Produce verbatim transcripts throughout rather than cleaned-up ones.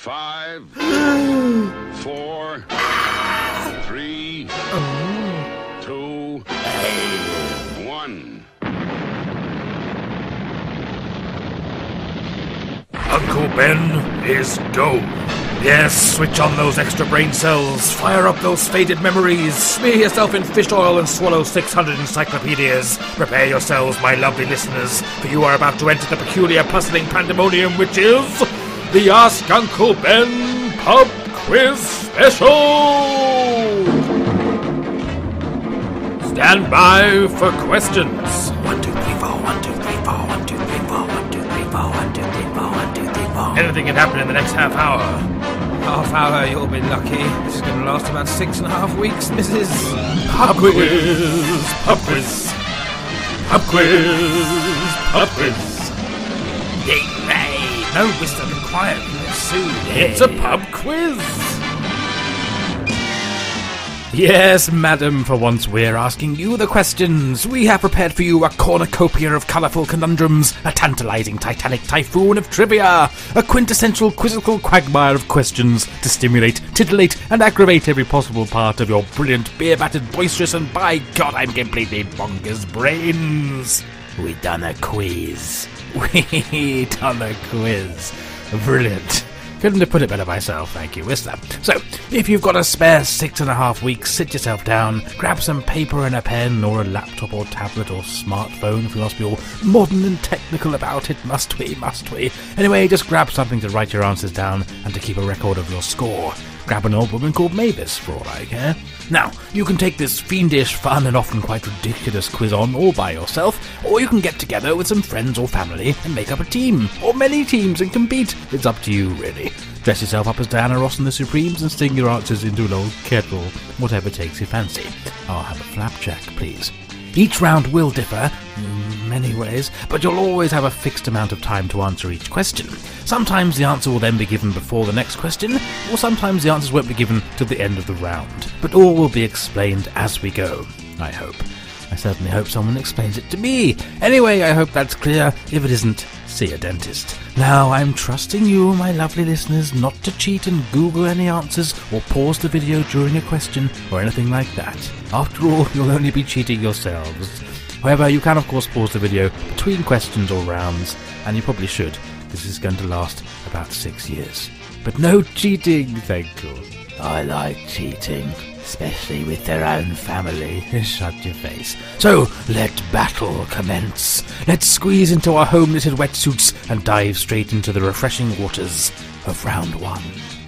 Five, four, three, two, one. Uncle Ben is go. Yes, switch on those extra brain cells, fire up those faded memories, smear yourself in fish oil and swallow six hundred encyclopedias. Prepare yourselves, my lovely listeners, for you are about to enter the peculiar puzzling pandemonium which is the Ask Uncle Ben Pub Quiz Special! Stand by for questions. One, two, three, four, one, two, three, four, one, two, three, four, one, two, three, four, one, two, three, four, one, two, three, four. Anything can happen in the next half hour. Half hour, you'll be lucky. This is going to last about six and a half weeks, Missus Pub quiz, pub quiz, pub quiz, pub quiz. Yay, yay. No, Mister Be quiet. Soon. It's a pub quiz. Yes, madam, for once we're asking you the questions. We have prepared for you a cornucopia of colourful conundrums, a tantalising titanic typhoon of trivia, a quintessential quizzical quagmire of questions to stimulate, titillate and aggravate every possible part of your brilliant, beer-battered, boisterous and, by God, I'm completely bonkers brains. We done a quiz. We done a quiz. Brilliant. Couldn't have put it better myself, thank you, Whistler. So, if you've got a spare six and a half weeks, sit yourself down, grab some paper and a pen, or a laptop or tablet or smartphone if we must be all modern and technical about it, must we, must we? Anyway, just grab something to write your answers down and to keep a record of your score. Grab an old woman called Mavis, for all I care. Now, you can take this fiendish, fun and often quite ridiculous quiz on all by yourself, or you can get together with some friends or family and make up a team, or many teams and compete. It's up to you, really. Dress yourself up as Diana Ross and the Supremes and sing your answers into an old kettle, whatever takes your fancy. I'll have a flapjack, please. Each round will differ, in many ways, but you'll always have a fixed amount of time to answer each question. Sometimes the answer will then be given before the next question, or sometimes the answers won't be given till the end of the round. But all will be explained as we go, I hope. I certainly hope someone explains it to me. Anyway, I hope that's clear. If it isn't, see a dentist. Now, I'm trusting you, my lovely listeners, not to cheat and Google any answers or pause the video during a question or anything like that. After all, you'll only be cheating yourselves. However, you can of course pause the video between questions or rounds, and you probably should. This is going to last about six years. But no cheating, thank you. I like cheating, especially with their own family. Shut your face. So, let battle commence. Let's squeeze into our home-knitted wetsuits and dive straight into the refreshing waters of round one.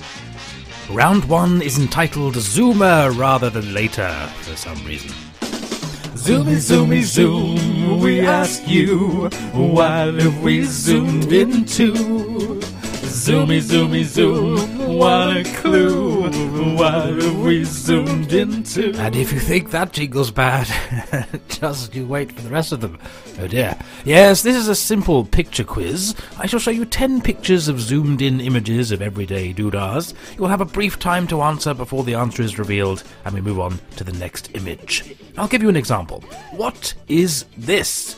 Round one is entitled Zoomer rather than later, for some reason. Zoomy, zoomy, zoom, we ask you, what have we zoomed into? Zoomy, zoomy, zoom, what a clue, what have we zoomed into? And if you think that jingle's bad, just you wait for the rest of them. Oh dear. Yes, this is a simple picture quiz. I shall show you ten pictures of zoomed-in images of everyday doodahs. You'll have a brief time to answer before the answer is revealed, and we move on to the next image. I'll give you an example. What is this?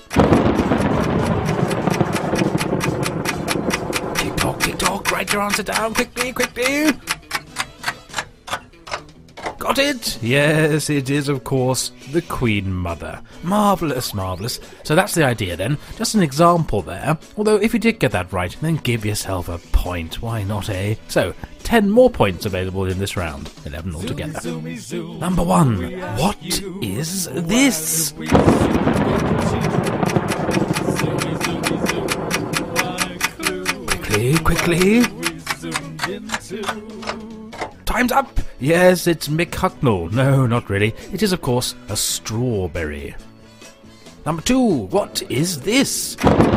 Tick-tock, tick-tock, write your answer down quickly, quickly. Got it? Yes, it is, of course, the Queen Mother. Marvellous, marvellous. So that's the idea then. Just an example there. Although if you did get that right, then give yourself a point. Why not, eh? So, ten more points available in this round. eleven altogether. Zoomy, zoomy, zoom. Number one. What is this? Quickly, quickly. Time's up! Yes, it's Mick Hucknall. No, not really. It is, of course, a strawberry. Number two. What is this?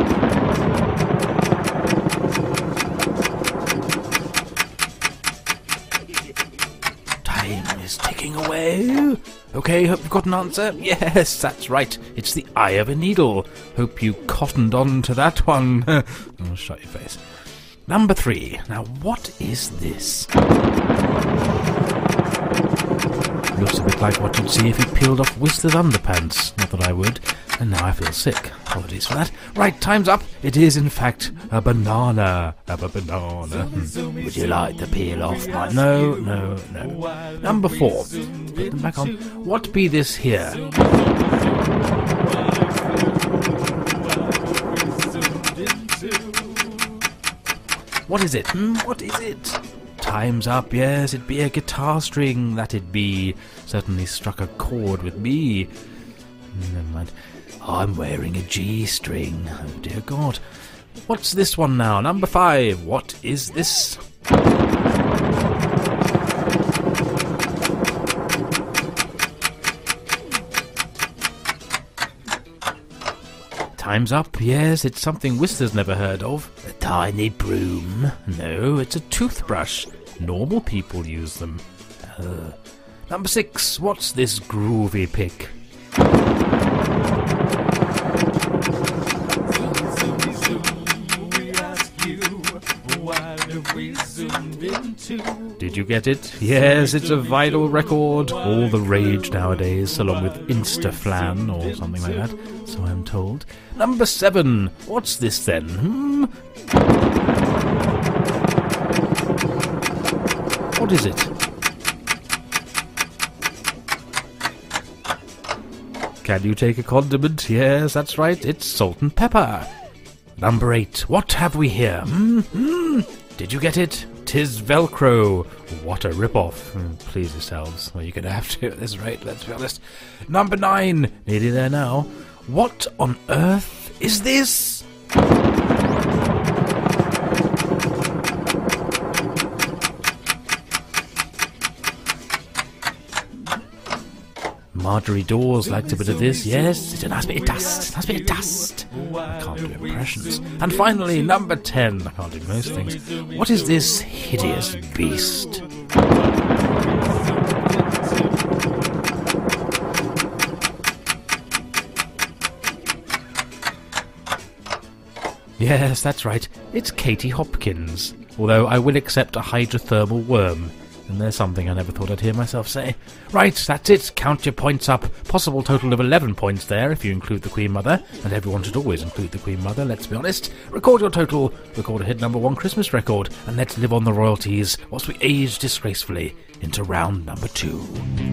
Time is ticking away. Okay, hope you've got an answer. Yes, that's right. It's the eye of a needle. Hope you cottoned on to that one. Oh, shut your face. Number three. Now, what is this? Looks a bit like what you'd see if you peeled off Whistler's underpants. Not that I would. And now I feel sick. Apologies for that. Right, time's up. It is, in fact, a banana. A banana. Hmm. Would you like to peel off my... No, no, no. Number four. Put them back on. What be this here? What is it? Hmm? What is it? Time's up, yes, it be a guitar string, that it be. Certainly struck a chord with me. Never mind. I'm wearing a G string. Oh dear God. What's this one now? Number five. What is this? Time's up, yes, it's something Whistler's never heard of. A tiny broom. No, it's a toothbrush. Normal people use them. Uh, number six, what's this groovy pick? Did you get it? Yes, it's a vinyl record. All the rage nowadays, along with Instaflan or something like that, so I'm told. Number seven. What's this then? Hmm? What is it? Can you take a condiment? Yes, that's right. It's salt and pepper. Number eight. What have we here? Hmm? Hmm? Did you get it? 'Tis Velcro. What a rip-off. Mm, please yourselves. Well, you're going to have to at this rate, let's be honest. Number nine. Nearly there now. What on earth is this? Marjorie Dawes likes a bit of this. Yes, it's a nice bit of dust. Nice bit of dust. I can't do impressions. And finally, number ten. I can't do most things. What is this hideous beast? Yes, that's right. It's Katie Hopkins. Although I will accept a hydrothermal worm. And there's something I never thought I'd hear myself say. Right, that's it. Count your points up. Possible total of eleven points there if you include the Queen Mother. And everyone should always include the Queen Mother, let's be honest. Record your total, record a hit number one Christmas record, and let's live on the royalties whilst we age disgracefully into round number two.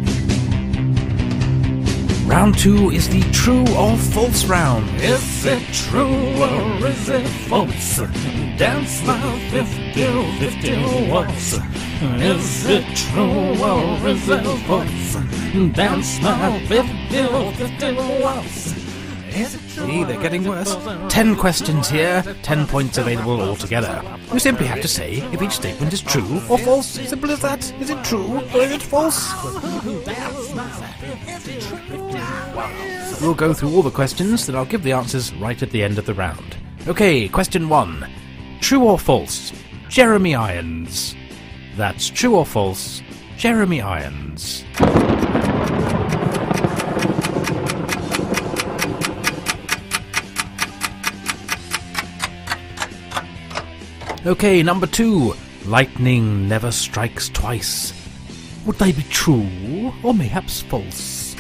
Round two is the true or false round. Is it true or is it false? Dance my fifty fifty waltz. Is it true or is it false? Dance my fifty fifty waltz. See, they're getting worse. Ten questions here, ten points available altogether. You simply have to say if each statement is true or false. Simple as that. Is it true or is it false? We'll go through all the questions, then I'll give the answers right at the end of the round. Okay, question one. True or false? Jeremy Irons. That's true or false? Jeremy Irons. Okay, number two. Lightning never strikes twice. Would they be true or mayhaps false?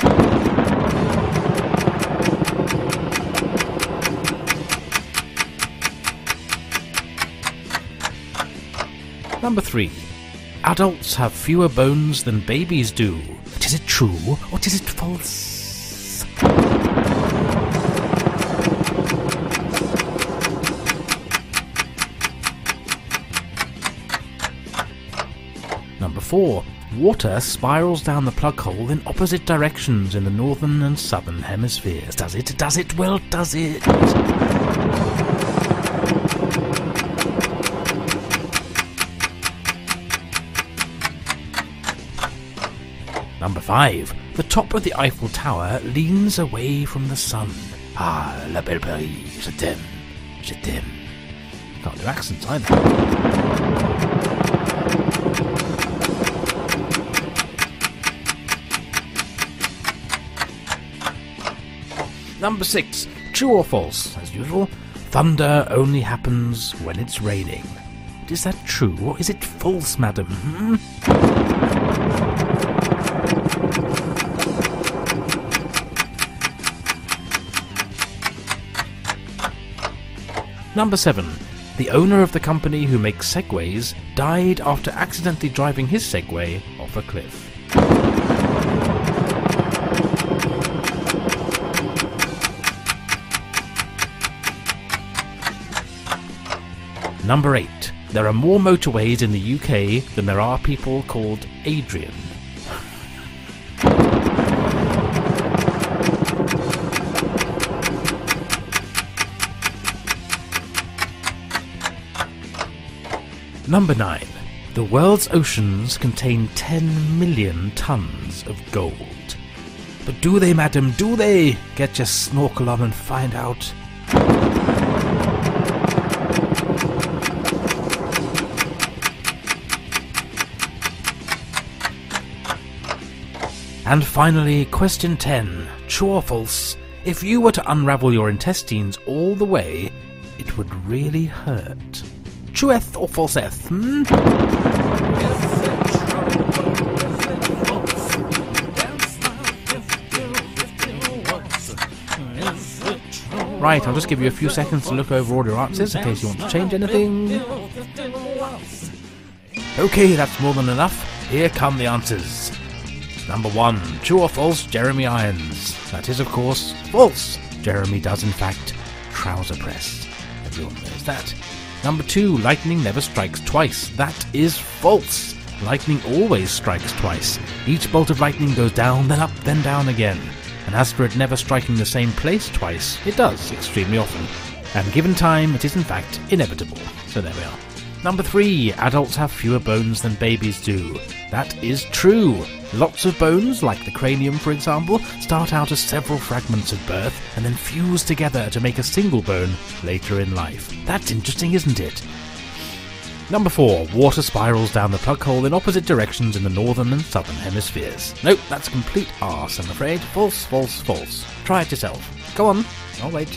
Number three. Adults have fewer bones than babies do. But is it true or is it false? Number four. Water spirals down the plug hole in opposite directions in the northern and southern hemispheres. Does it? Does it? Well, does it? Number five. The top of the Eiffel Tower leans away from the sun. Ah, la belle Paris, je t'aime, je t'aime. Can't do accents either. Number six. True or false? As usual, thunder only happens when it's raining. But is that true or is it false, madam? Hmm? Number seven. The owner of the company who makes Segways died after accidentally driving his Segway off a cliff. Number eight. There are more motorways in the U K than there are people called Adrian. Number nine. The world's oceans contain ten million tons of gold. But do they, madam, do they? Get your snorkel on and find out. And finally, question ten. True or false? If you were to unravel your intestines all the way, it would really hurt. Trueth or falseth, hmm? Right, I'll just give you a few seconds to look over all your answers in case you want to change anything. Okay, that's more than enough. Here come the answers. Number one, true or false, Jeremy irons. That is, of course, false. Jeremy does, in fact, trouser press. Everyone knows that. Number two, lightning never strikes twice. That is false. Lightning always strikes twice. Each bolt of lightning goes down, then up, then down again. And as for it never striking the same place twice, it does extremely often. And given time, it is in fact inevitable. So there we are. Number three, adults have fewer bones than babies do. That is true. Lots of bones, like the cranium for example, start out as several fragments at birth and then fuse together to make a single bone later in life. That's interesting, isn't it? Number four, water spirals down the plug hole in opposite directions in the northern and southern hemispheres. Nope, that's complete arse, I'm afraid. False, false, false. Try it yourself. Go on, I'll wait.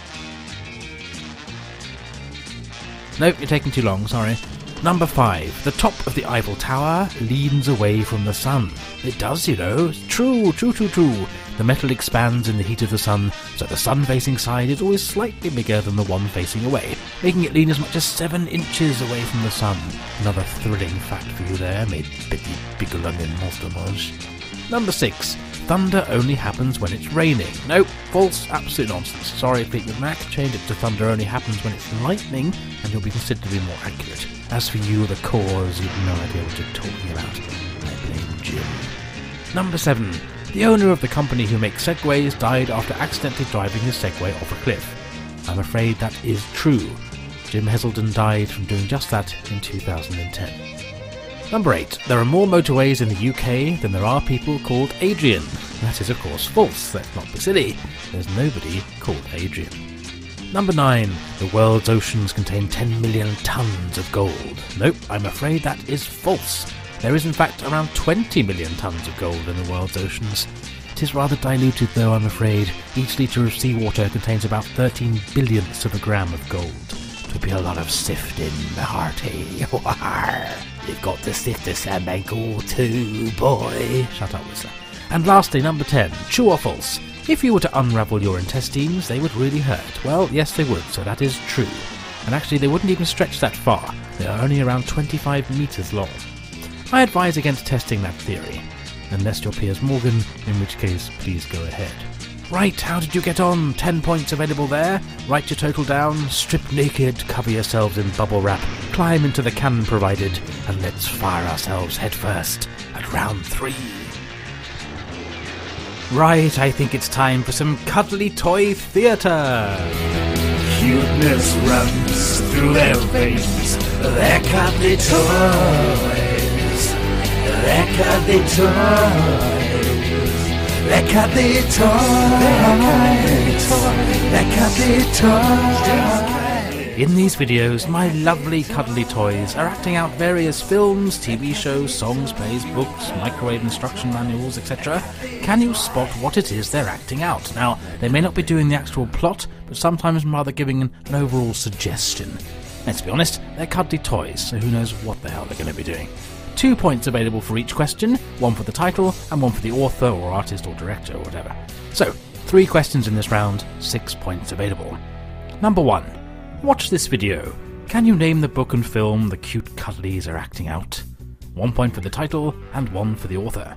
Nope, you're taking too long, sorry. Number five. The top of the Eiffel Tower leans away from the sun. It does, you know. It's true, true, true, true. The metal expands in the heat of the sun, so the sun-facing side is always slightly bigger than the one facing away, making it lean as much as seven inches away from the sun. Another thrilling fact for you there, made Betty Bigelow in Monster Munch. Number six. Thunder only happens when it's raining. Nope, false, absolute nonsense. Sorry, Fleetwood Mac, change it to thunder only happens when it's lightning, and you'll be considered to be more accurate. As for you, the cause, you've no idea what you're talking about. I blame Jim. Number seven. The owner of the company who makes Segways died after accidentally driving his Segway off a cliff. I'm afraid that is true. Jim Heselden died from doing just that in two thousand ten. Number eight. There are more motorways in the U K than there are people called Adrian. That is, of course, false. Let's not be silly. There's nobody called Adrian. Number nine. The world's oceans contain ten million tons of gold. Nope, I'm afraid that is false. There is in fact around twenty million tons of gold in the world's oceans. It is rather diluted though, I'm afraid. Each litre of seawater contains about thirteen billionths of a gram of gold. It would be a lot of sifting, hearty. You've got to sift the sandbank all too, boy. Shut up, Whistler. And lastly, number ten. True or false? If you were to unravel your intestines, they would really hurt. Well, yes they would, so that is true. And actually they wouldn't even stretch that far. They are only around twenty-five metres long. I advise against testing that theory, unless you're Piers Morgan, in which case please go ahead. Right, how did you get on? Ten points available there. Write your total down, strip naked, cover yourselves in bubble wrap, climb into the cannon provided, and let's fire ourselves headfirst at round three. Right, I think it's time for some cuddly toy theatre. Cuteness runs through their veins. They're cuddly toys. They're cuddly toys. They're cuddly toys. They're cuddly toys. In these videos, my lovely cuddly toys are acting out various films, T V shows, songs, plays, books, microwave instruction manuals, et cetera. Can you spot what it is they're acting out? Now, they may not be doing the actual plot, but sometimes rather giving an, an overall suggestion. Let's be honest, they're cuddly toys, so who knows what the hell they're going to be doing. Two points available for each question, one for the title and one for the author or artist or director or whatever. So, three questions in this round, six points available. Number one. Watch this video. Can you name the book and film the cute cuddlies are acting out? One point for the title and one for the author.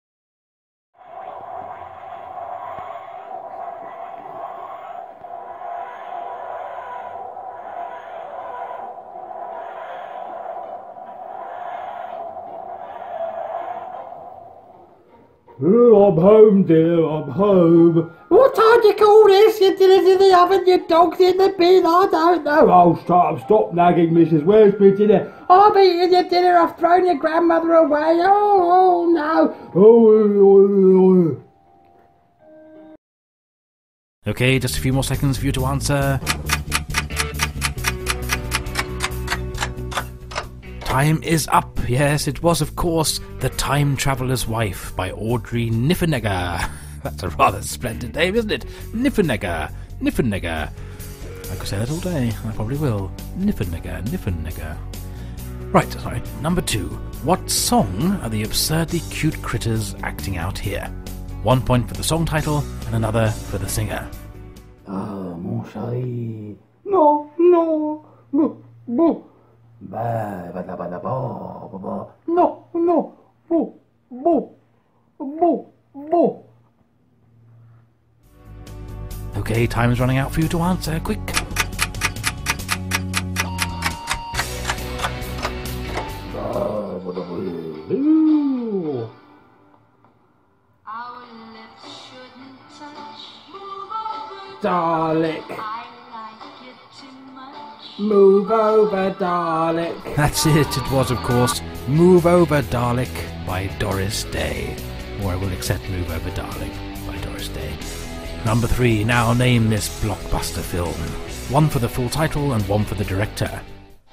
Oh, I'm home, dear, I'm home. What time do you call this? Your dinner's in the oven, your dog's in the bin, I don't know. Oh, stop, stop nagging, missus. Where's my dinner? I'm eating your dinner, I've thrown your grandmother away. Oh, oh no. Oh, oh, oh. Okay, just a few more seconds for you to answer. Time is up. Yes, it was, of course, The Time Traveller's Wife by Audrey Niffenegger. That's a rather splendid name, isn't it? Niffenegger. Niffenegger. I could say that all day. I probably will. Niffenegger. Niffenegger. Right, sorry. Number two. What song are the absurdly cute critters acting out here? One point for the song title and another for the singer. Ah, mon chéri. No, no, no, no. Ba, ba, ba, ba, ba, ba, ba. No, no, bo, bo, bo, bo. Okay, time is running out for you to answer. Quick. Dalek. Move over, Dalek. That's it, it was, of course, Move Over, Dalek by Doris Day. Or I will accept Move Over, Dalek by Doris Day. Number three, now name this blockbuster film. One for the full title and one for the director.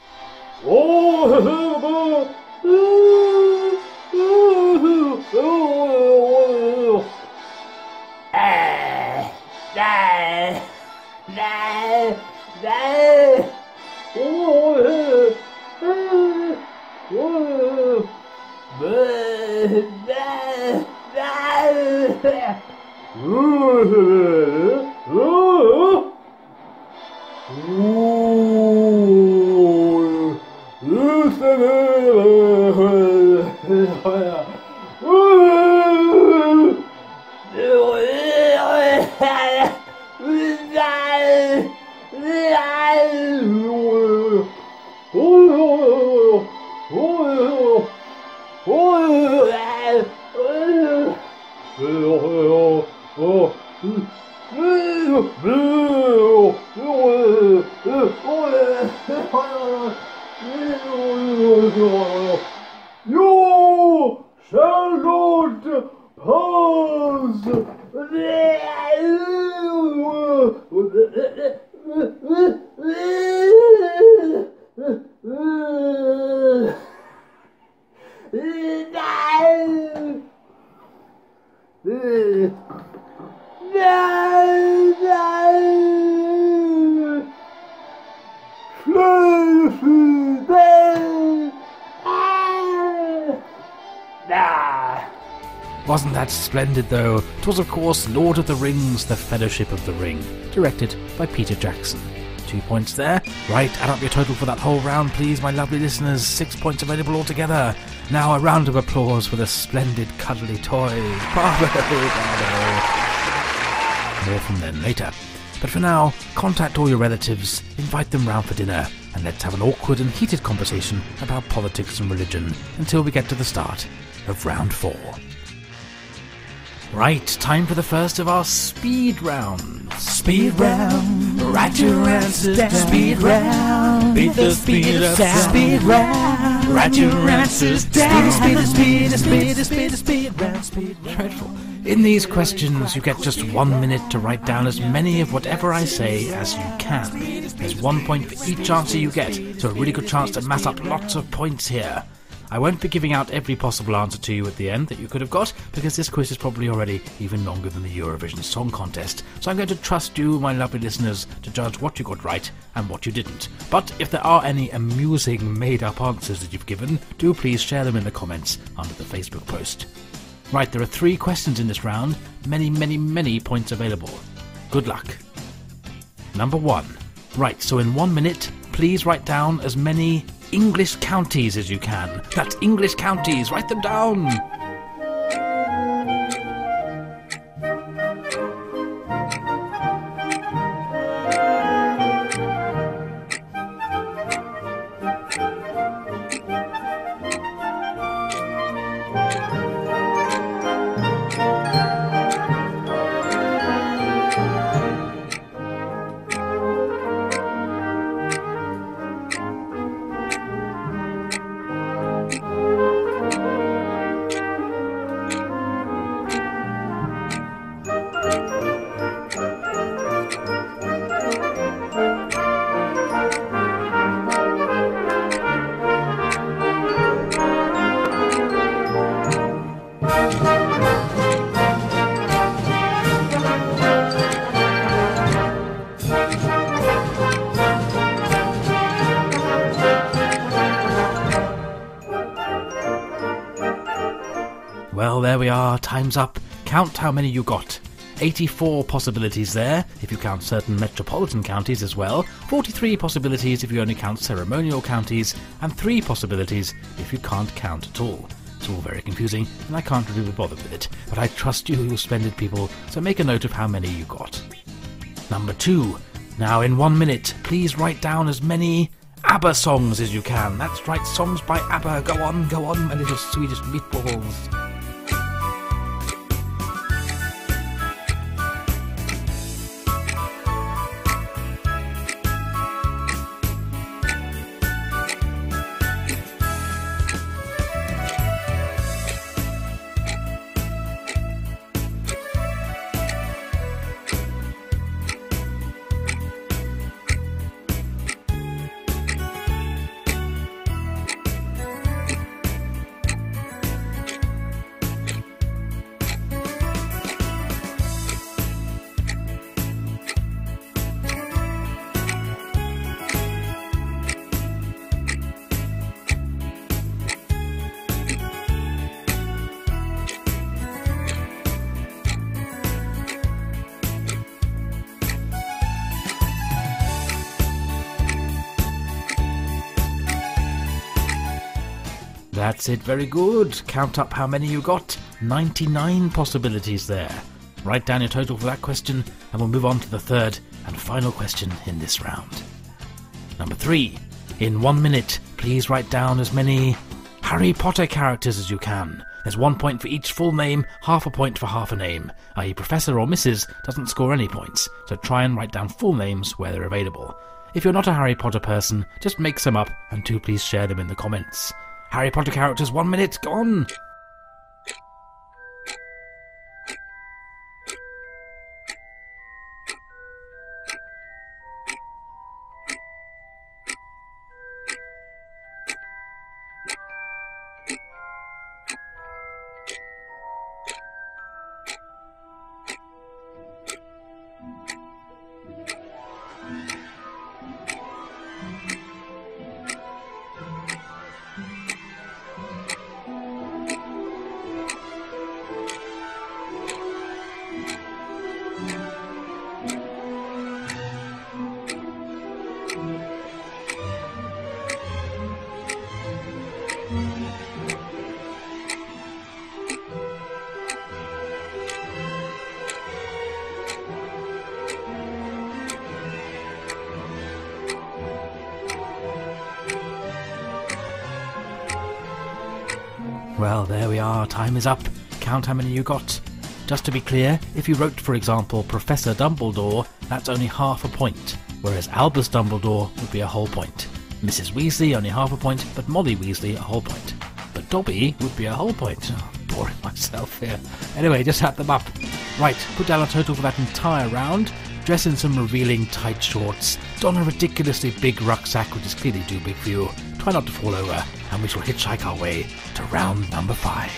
You shall not pass. Wasn't that splendid, though? It was, of course, Lord of the Rings, The Fellowship of the Ring, directed by Peter Jackson. Two points there. Right, add up your total for that whole round, please, my lovely listeners. Six points available altogether. Now a round of applause for the splendid cuddly toys. Bravo, bravo. More from them later. But for now, contact all your relatives, invite them round for dinner, and let's have an awkward and heated conversation about politics and religion until we get to the start of round four. Right, time for the first of our speed rounds. Speed round, write your answers down. Speed round, beat the speed of sound. Speed round, write your answers down. Speed, speed, speed, speed, speed, speed round, speed round. Dreadful. In these questions, you get just one minute to write down as many of whatever I say as you can. There's one point for each answer you get, so a really good chance to mass up lots of points here. I won't be giving out every possible answer to you at the end that you could have got, because this quiz is probably already even longer than the Eurovision Song Contest, so I'm going to trust you, my lovely listeners, to judge what you got right and what you didn't. But if there are any amusing made-up answers that you've given, do please share them in the comments under the Facebook post. Right, there are three questions in this round, many, many, many points available. Good luck. Number one. Right, so in one minute, please write down as many English counties as you can. That's English counties, write them down! Well, there we are, time's up. Count how many you got. eighty-four possibilities there, if you count certain metropolitan counties as well, forty-three possibilities if you only count ceremonial counties, and three possibilities if you can't count at all. It's all very confusing, and I can't really be bothered with it, but I trust you, you splendid people, so make a note of how many you got. Number two. Now, in one minute, please write down as many ABBA songs as you can. That's right, songs by ABBA. Go on, go on, my little Swedish meatballs. That's it, very good. Count up how many you got. ninety-nine possibilities there. Write down your total for that question, and we'll move on to the third and final question in this round. Number three. In one minute, please write down as many Harry Potter characters as you can. There's one point for each full name, half a point for half a name, that is Professor or Missus doesn't score any points, so try and write down full names where they're available. If you're not a Harry Potter person, just make some up, and do please share them in the comments. Harry Potter characters, one minute, go on! Well, there we are, time is up. Count how many you got. Just to be clear, if you wrote, for example, Professor Dumbledore, that's only half a point, whereas Albus Dumbledore would be a whole point. Missus Weasley only half a point, but Molly Weasley a whole point. But Dobby would be a whole point. Oh, boring myself here. Anyway, just add them up. Right, put down a total for that entire round. Dress in some revealing tight shorts. Don a ridiculously big rucksack, which is clearly too big for you. Try not to fall over, and we shall hitchhike our way to round number five.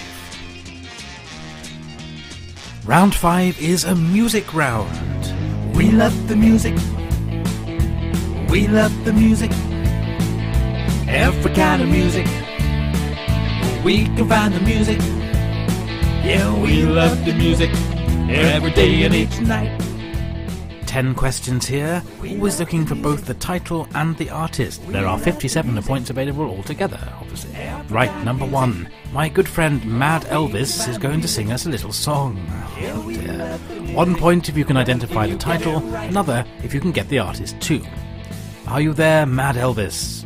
Round five is a music round. We love the music. We love the music. Every kind of music. We can find the music. Yeah, we love the music. Every day and each night. ten questions here, always looking for both the title and the artist. There are fifty-seven points available altogether, obviously. Right, number one. My good friend Mad Elvis is going to sing us a little song. Oh dear. One point if you can identify the title, another if you can get the artist too. Are you there, Mad Elvis?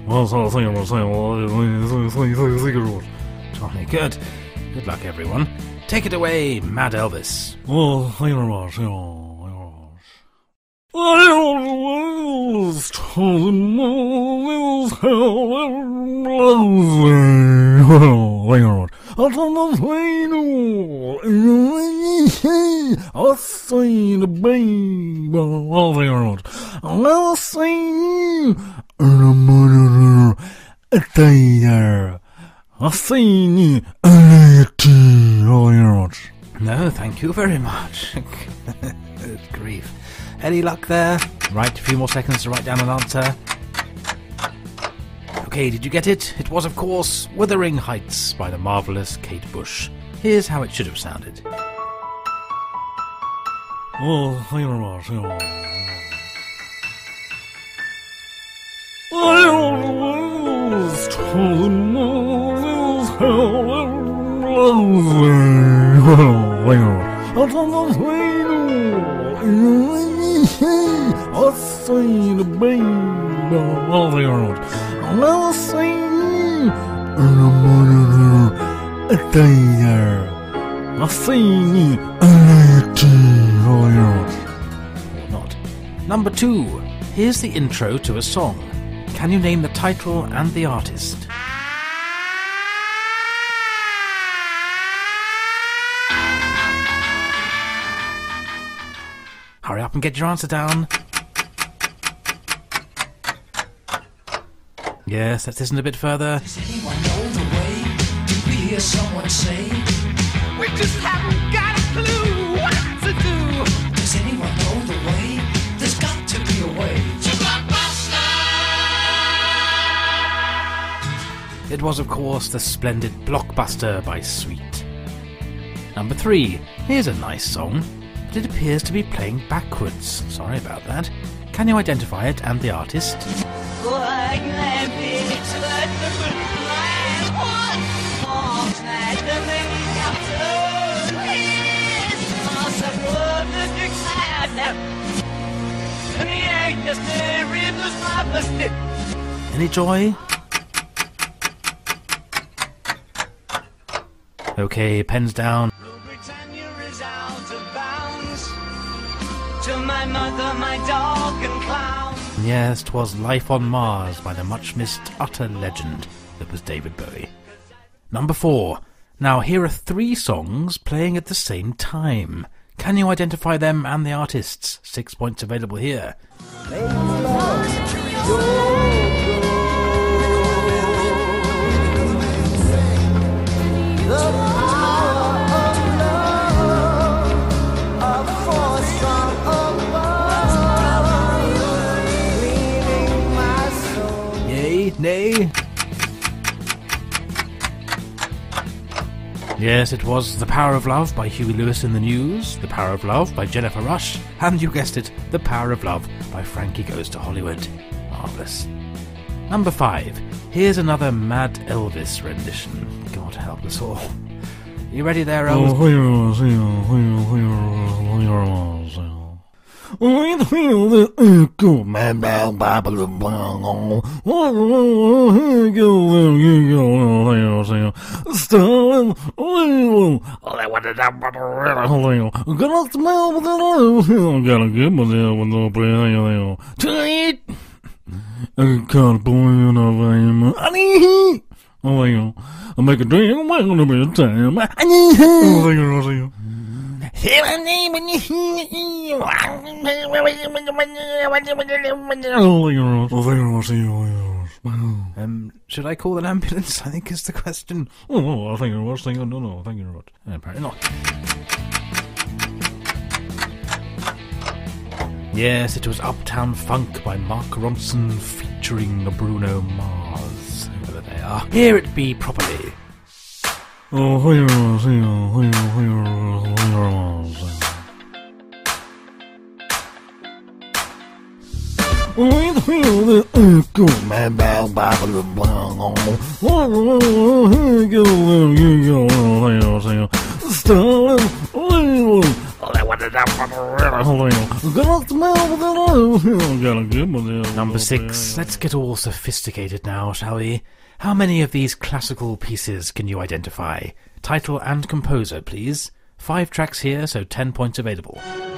Jolly good. Good luck, everyone. Take it away, Mad Elvis. No, thank you very much. Good grief. Any luck there? Right, a few more seconds to write down an answer. Okay, did you get it? It was, of course, Wuthering Heights by the marvellous Kate Bush. Here's how it should have sounded. Or not. Number two. Here's the intro to a song. Can you name the title and the artist? Hurry up and get your answer down. Yes, let's listen a bit further. Does anyone know the way? Did we hear someone say? We just haven't got a clue what to do. Does anyone know the way? There's got to be a way. To Blockbuster! It was, of course, the splendid Blockbuster by Sweet. Number three. Here's a nice song, but it appears to be playing backwards. Sorry about that. Can you identify it and the artist? Any joy? Okay, pens down. Britannia is out of bounds. To my mother, my dog and clown. Yes, 'twas Life on Mars by the much-missed utter legend that was David Bowie. Number four. Now here are three songs playing at the same time. Can you identify them and the artists? Six points available here. Yay, nay? Yes, it was The Power of Love by Huey Lewis and the News, The Power of Love by Jennifer Rush, and you guessed it, The Power of Love by Frankie Goes to Hollywood. Marvellous. Number five. Here's another Mad Elvis rendition. God help us all. You ready there, Elvis? We feel the echo, man, bang, babble, bang, Still, gonna smell the gotta get my deal with no prayer to eat. I can't believe it. I need. Oh, I make a drink. I'm gonna be a time. I need. Um, should I call an ambulance? I think is the question. Oh, I think I was thinking. No, no, thank you very much. Apparently not. Yes, it was Uptown Funk by Mark Ronson featuring Bruno Mars. Whoever they are. Hear it be properly. Oh, We feel the echo, man, bow, bow, Number six, let's get all sophisticated now, shall we? How many of these classical pieces can you identify? Title and composer, please. Five tracks here, so ten points available.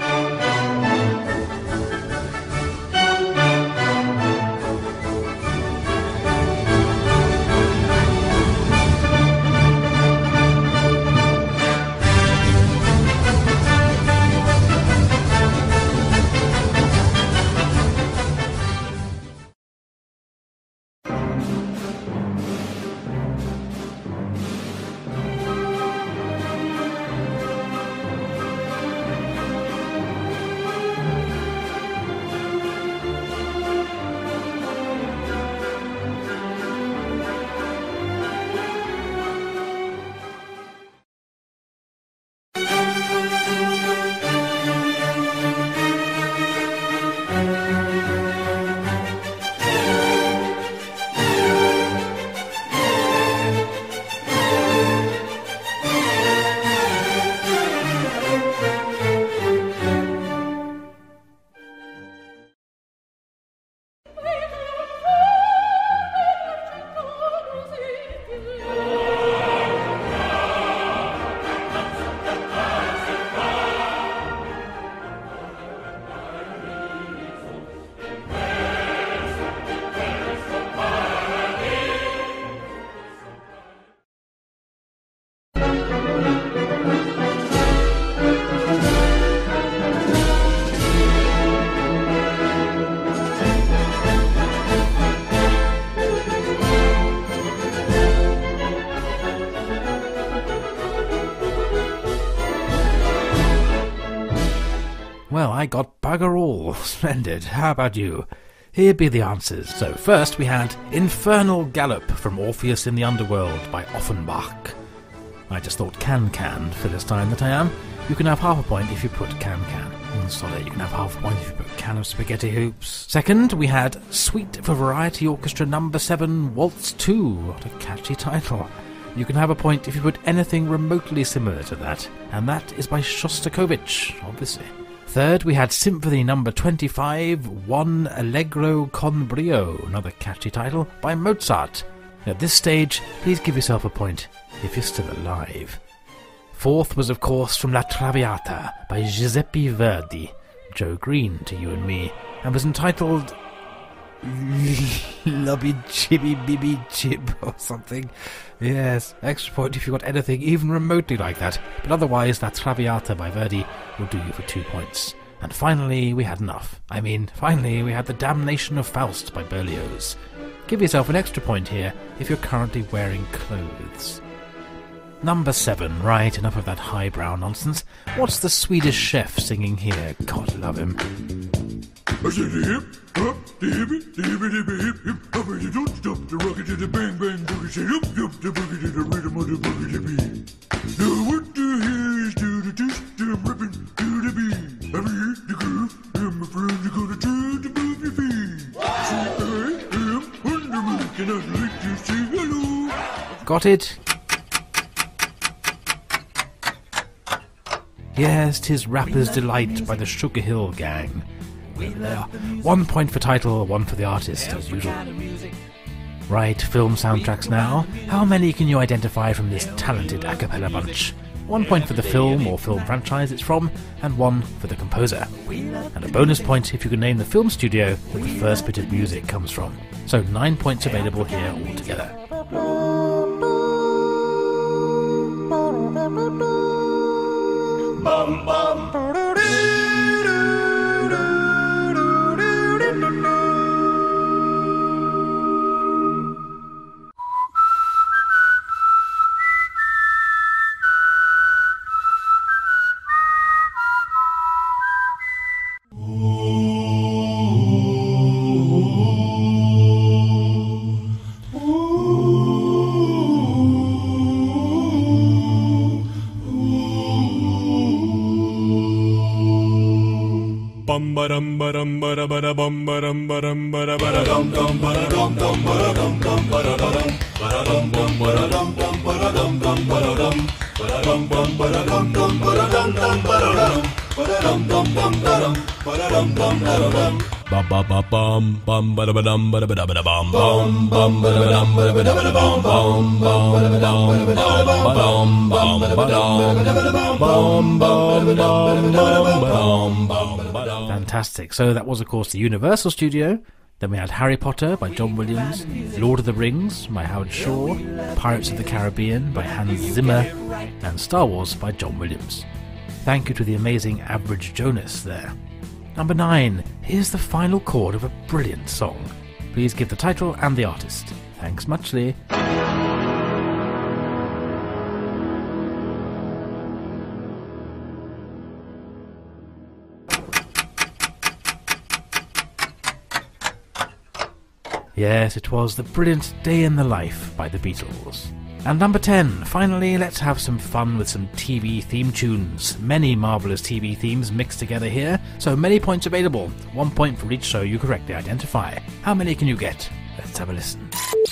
Well, I got bugger all. Splendid. How about you? Here be the answers. So first we had Infernal Gallop from Orpheus in the Underworld by Offenbach. I just thought can-can Philistine that I am. You can have half a point if you put can-can. Mm, sorry, you can have half a point if you put can of spaghetti hoops. Second, we had Suite for Variety Orchestra number seven, Waltz two. What a catchy title. You can have a point if you put anything remotely similar to that, and that is by Shostakovich, obviously. Third, we had Symphony number twenty-five, One Allegro con Brio, another catchy title, by Mozart. At this stage, please give yourself a point if you're still alive. Fourth was, of course, from La Traviata by Giuseppe Verdi, Joe Green to you and me, and was entitled Lobby Chibby Bibby Chib or something. Yes, extra point if you got anything even remotely like that, but otherwise La Traviata by Verdi will do you for two points. And finally, we had enough. I mean, finally, we had The Damnation of Faust by Berlioz. Give yourself an extra point here if you're currently wearing clothes. Number seven, right, enough of that highbrow nonsense. What's the Swedish chef singing here? God love him. I said the hip, hop, the hippie, the hippie, the hippie, hip, hip, hop, and you don't stop the rocket to the bang, bang, boogie, say, yup, yup, the boogie to the rhythm of the boogie to beat. Now what the hell is to the twist, I'm ripping to the beat. I'm here, the groove, and my friends are gonna try to move your feet. See, I am Wonder Man, and I'd like to say hello. Got it? Yes, 'tis Rapper's Delight by the Sugar Hill Gang. There they are. One point for title, one for the artist, as usual. Right, film soundtracks now. How many can you identify from this talented a cappella bunch? One point for the film or film franchise it's from, and one for the composer. And a bonus point if you can name the film studio that the first bit of music comes from. So nine points available here altogether. Bum, bum. Ooh. Ba ba ba bum bum ba da ba dum ba da ba da ba da bum bum bum ba da ba dum ba da ba da ba da bum bum bum ba da bum bum bum ba dum bum bum bum bum bum. Fantastic. So that was, of course, the Universal Studio. Then we had Harry Potter by John Williams, Lord of the Rings by Howard Shore, Pirates of the Caribbean by Hans Zimmer, and Star Wars by John Williams. Thank you to the amazing Average Jonas there. Number nine, here's the final chord of a brilliant song. Please give the title and the artist. Thanks muchly. Yes, it was The Brilliant Day in the Life by the Beatles. And number ten, finally, let's have some fun with some T V theme tunes. Many marvellous T V themes mixed together here, so many points available. One point for each show you correctly identify. How many can you get? Let's have a listen.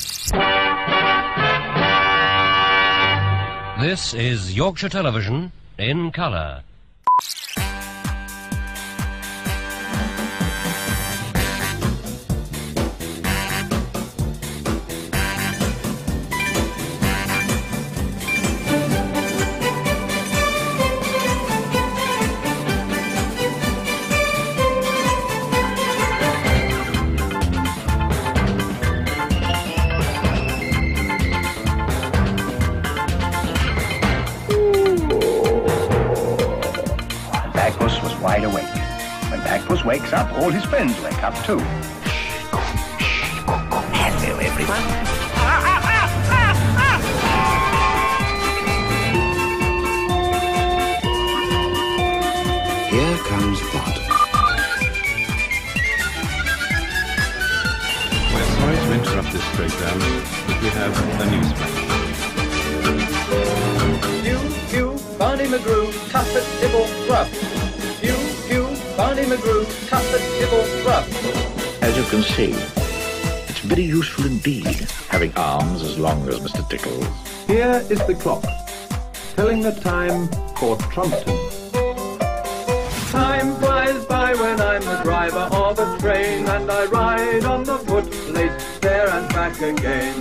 This is Yorkshire Television in colour. Wide awake. When Bagpuss wakes up, all his friends wake up too. Hello, everyone. Here comes Pod. We're sorry to interrupt this program, but we have a news flash. Pew, pew, Barney McGrew, tuffet, dibble, gruff. Pew, pew, Barney McGrew, tuffet, dibble, gruff. As you can see, it's very useful indeed, having arms as long as Mister Tickles. Here is the clock, telling the time for Trumpton. Time flies by when I'm the driver of a train, and I ride on the footplate there and back again.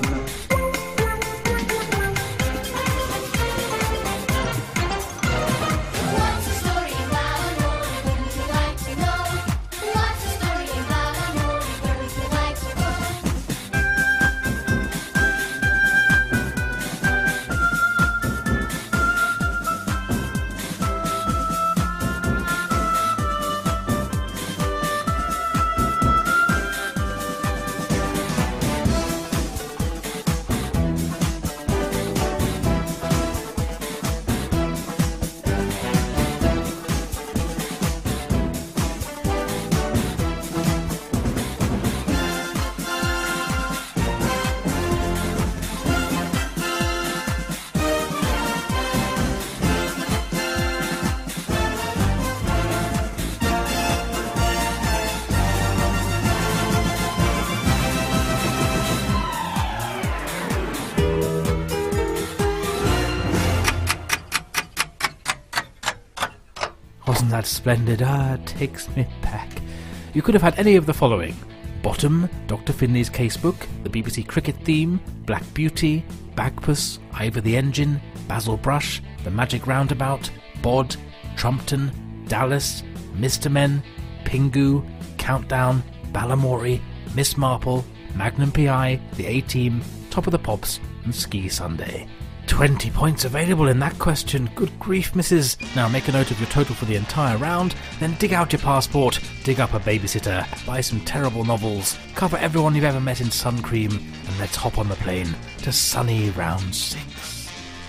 Wasn't that splendid? Ah, it takes me back. You could have had any of the following: Bottom, Doctor Finley's Casebook, the B B C Cricket theme, Black Beauty, Bagpuss, Ivor the Engine, Basil Brush, The Magic Roundabout, Bod, Trumpton, Dallas, Mister Men, Pingu, Countdown, Balamory, Miss Marple, Magnum P I, The A-Team, Top of the Pops, and Ski Sunday. twenty points available in that question. Good grief, missus. Now make a note of your total for the entire round, then dig out your passport, dig up a babysitter, buy some terrible novels, cover everyone you've ever met in sun cream, and let's hop on the plane to sunny round six.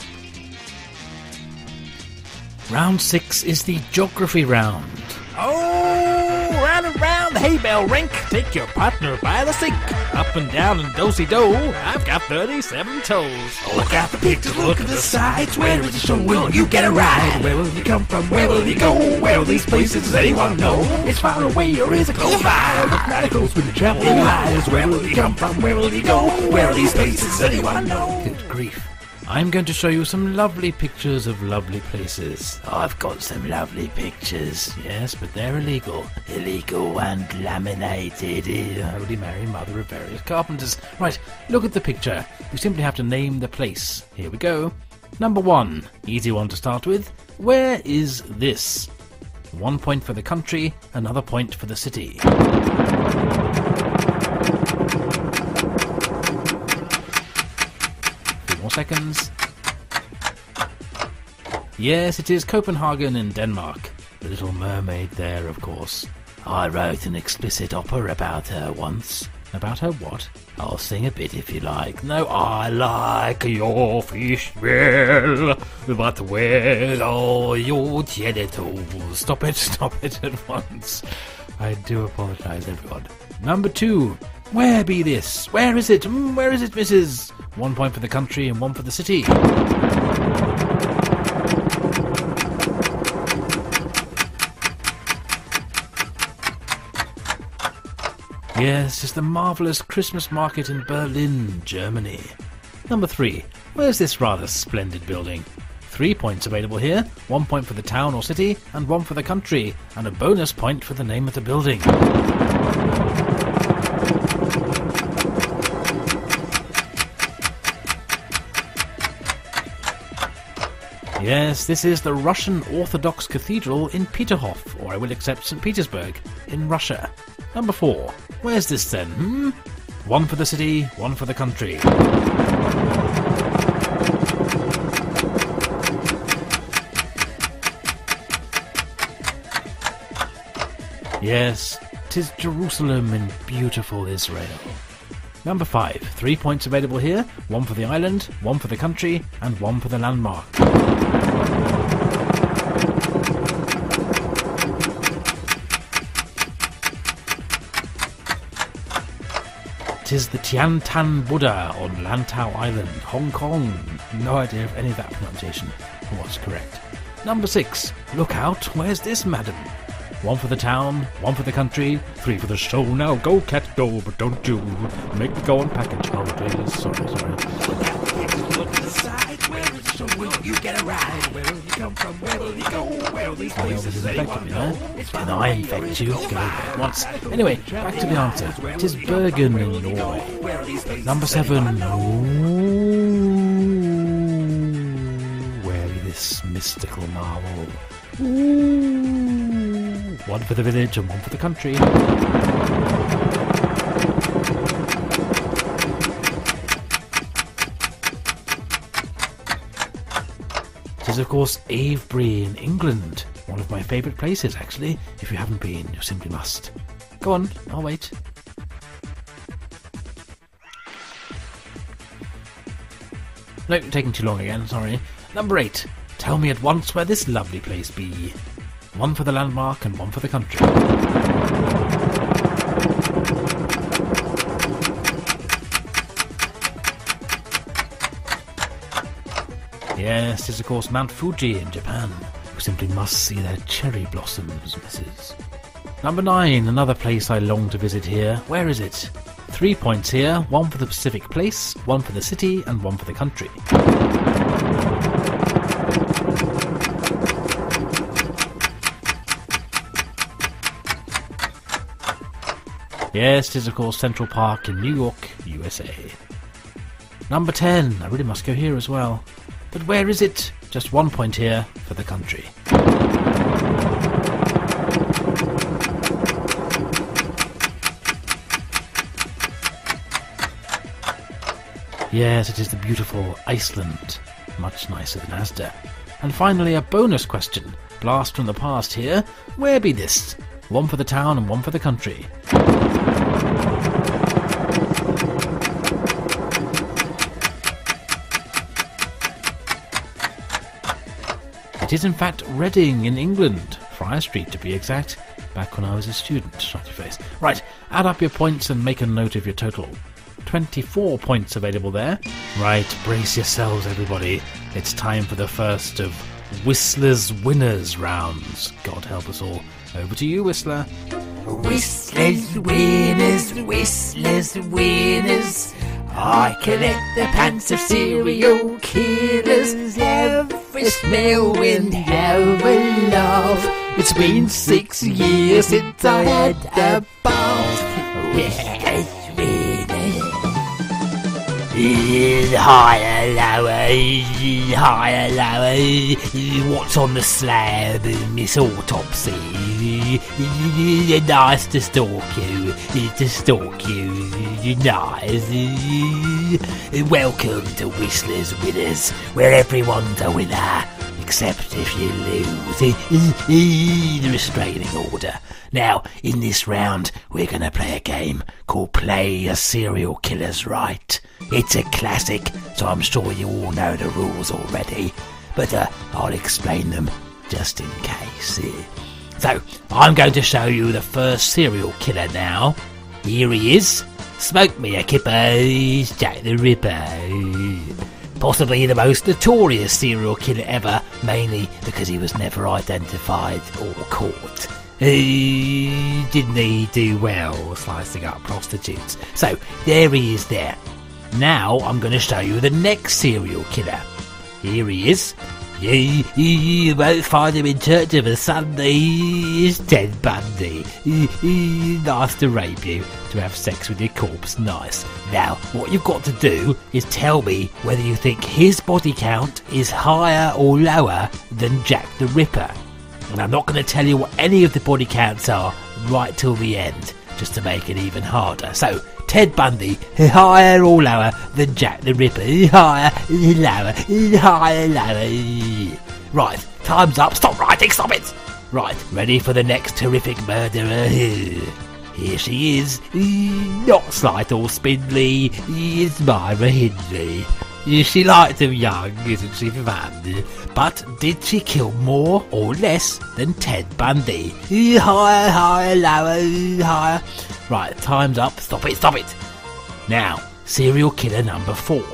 Round six is the geography round. Oh, round and round the hay bale rink, take your partner by the sink. Up and down and do-si-do, I've got thirty-seven toes. Look at the pictures, look at the sights. Where is the show? Will you get a ride? Where will you come from? Where will you go? Where are these places? Does anyone know? It's far away or is it close by? Look at close with the traveling eyes. Where will you come from? Where will you go? Where are these places? Does anyone know? Good grief. I'm going to show you some lovely pictures of lovely places. I've got some lovely pictures. Yes, but they're illegal. Illegal and laminated. Holy Mary, mother of various carpenters. Right, look at the picture. You simply have to name the place. Here we go. Number one. Easy one to start with. Where is this? One point for the country, another point for the city. More seconds. Yes, it is Copenhagen in Denmark. The Little Mermaid there, of course. I wrote an explicit opera about her once. About her what? I'll sing a bit if you like. No, I like your fish well, but with all your genitals. Stop it, stop it at once. I do apologise, everyone. Number two. Where be this? Where is it? Mm, where is it, missus? One point for the country and one for the city. Yes, it's the marvellous Christmas market in Berlin, Germany. Number three. Where's this rather splendid building? Three points available here. One point for the town or city and one for the country. And a bonus point for the name of the building. Yes, this is the Russian Orthodox Cathedral in Peterhof, or I will accept Saint Petersburg, in Russia. Number four. Where's this then, hmm? One for the city, one for the country. Yes, 'tis Jerusalem in beautiful Israel. Number five. Three points available here. One for the island, one for the country, and one for the landmark. Tis the Tian Tan Buddha on Lantau Island, Hong Kong. No idea of any of that pronunciation, or what's correct. Number six. Look out, where's this, madam? One for the town, one for the country, three for the show. Now go, cat, go, but don't you make me go on package holidays. Sorry, sorry. Look at the pictures, look at the sights. Where is the show? Will you get a ride? Where will you come from? Where will you go? Where are these places? Does anyone know? Can I infect you? Go there once. Anyway, back to the answer. It is Bergen in Norway. Number seven. Ooh, where is this mystical marvel? Ooh. One for the village and one for the country. It is, of course, Avebury in England. One of my favourite places, actually. If you haven't been, you simply must. Go on, I'll wait. No, taking too long again, sorry. Number eight. Tell me at once where this lovely place be. One for the landmark and one for the country. Yes, it's of course Mount Fuji in Japan. You simply must see their cherry blossoms, missus Number nine, another place I long to visit here. Where is it? Three points here, one for the specific place, one for the city, and one for the country. Yes, it is of course Central Park in New York, U S A. Number ten, I really must go here as well. But where is it? Just one point here for the country. Yes, it is the beautiful Iceland. Much nicer than Asda. And finally a bonus question. Blast from the past here. Where be this? One for the town and one for the country. It is in fact Reading in England, Friar Street to be exact, back when I was a student. Shut your face. Right, add up your points and make a note of your total. twenty-four points available there. Right, brace yourselves everybody. It's time for the first of Whistler's Winners rounds. God help us all. Over to you, Whistler. Whistlers, winners, whistlers, winners. I collect the pants of serial killers. Every smell wind, have a laugh. It's been six years since I had a bath. Whistlers, winners. Higher, lower, higher, lower. What's on the slab, Miss Autopsy? Nice to stalk you, to stalk you, nice. Welcome to Whistler's Winners, where everyone's a winner, except if you lose. The restraining order. Now, in this round, we're going to play a game called Play a Serial Killer's Right. It's a classic, so I'm sure you all know the rules already, but uh, I'll explain them just in case. So, I'm going to show you the first serial killer now. Here he is. Smoke me a kipper, he's Jack the Ripper. Possibly the most notorious serial killer ever, mainly because he was never identified or caught. Uh, didn't he do well slicing up prostitutes? So, there he is there. Now, I'm going to show you the next serial killer. Here he is. You, you, you won't find him in church of a Sunday. He's Ted Bundy. He, he, nice to rape you, to have sex with your corpse, nice. Now, what you've got to do is tell me whether you think his body count is higher or lower than Jack the Ripper. And I'm not going to tell you what any of the body counts are right till the end, just to make it even harder. So, Ted Bundy, higher or lower than Jack the Ripper? Higher, lower, higher, lower. Right, time's up. Stop writing, stop it! Right, ready for the next terrific murderer? Here she is. Not slight or spindly. It's Myra Hindley. She liked him young, isn't she, Van? But did she kill more or less than Ted Bundy? Higher, higher, lower, higher. Right, time's up. Stop it, stop it. Now, serial killer number four.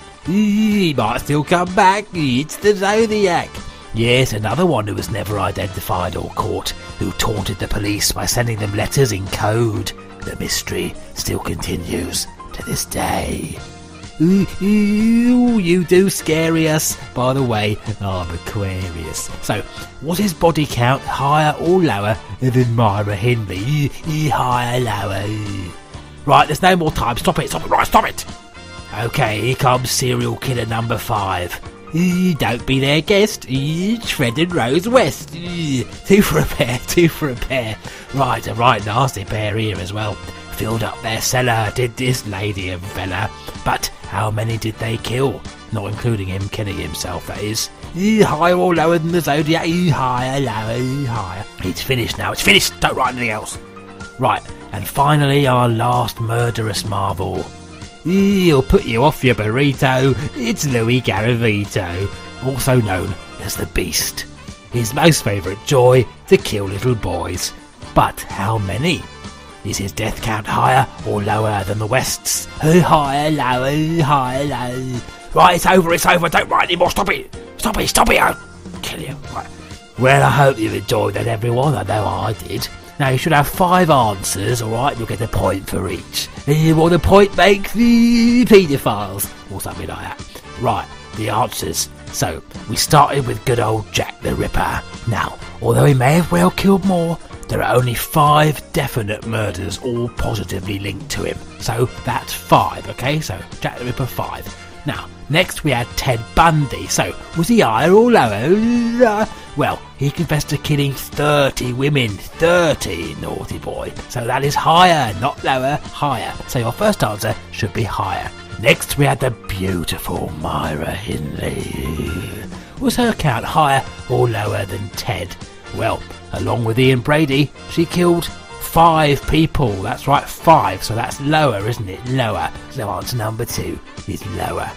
He might still come back. It's the Zodiac. Yes, another one who was never identified or caught, who taunted the police by sending them letters in code. The mystery still continues to this day. Ooh, ooh, you do scary us. By the way, I'm Aquarius. So, was his body count higher or lower than Myra Hindley? Higher, lower. Right, there's no more time. Stop it, stop it, right, stop it. Okay, here comes serial killer number five. Don't be their guest. Fred and Rose West. Two for a pair, two for a pair. Right, a right nasty pair here as well. Filled up their cellar, did this lady and fella. But how many did they kill? Not including him killing himself, that is. Higher or lower than the Zodiac? Higher, lower, higher. It's finished now, it's finished. Don't write anything else. Right, and finally our last murderous marvel. He'll put you off your burrito. It's Louis Garavito, also known as the Beast. His most favourite joy, to kill little boys. But how many? Is his death count higher or lower than the West's? Higher, lower, higher, lower. Right, it's over, it's over. Don't write anymore. Stop it. Stop it, stop it. I'll kill you. Right. Well, I hope you've enjoyed that, everyone. I know I did. Now, you should have five answers, alright? You'll get a point for each. What a point makes the paedophiles, or something like that. Right, the answers. So, we started with good old Jack the Ripper. Now, although he may have well killed more, there are only five definite murders, all positively linked to him. So, that's five, okay? So, Jack the Ripper, five. Now, next we had Ted Bundy. So, was he higher or lower? Well, he confessed to killing thirty women. thirty, naughty boy. So that is higher, not lower, higher. So your first answer should be higher. Next we had the beautiful Myra Hindley. Was her count higher or lower than Ted? Well, along with Ian Brady, she killed five people. That's right, five. So that's lower, isn't it? Lower. So answer number two is lower.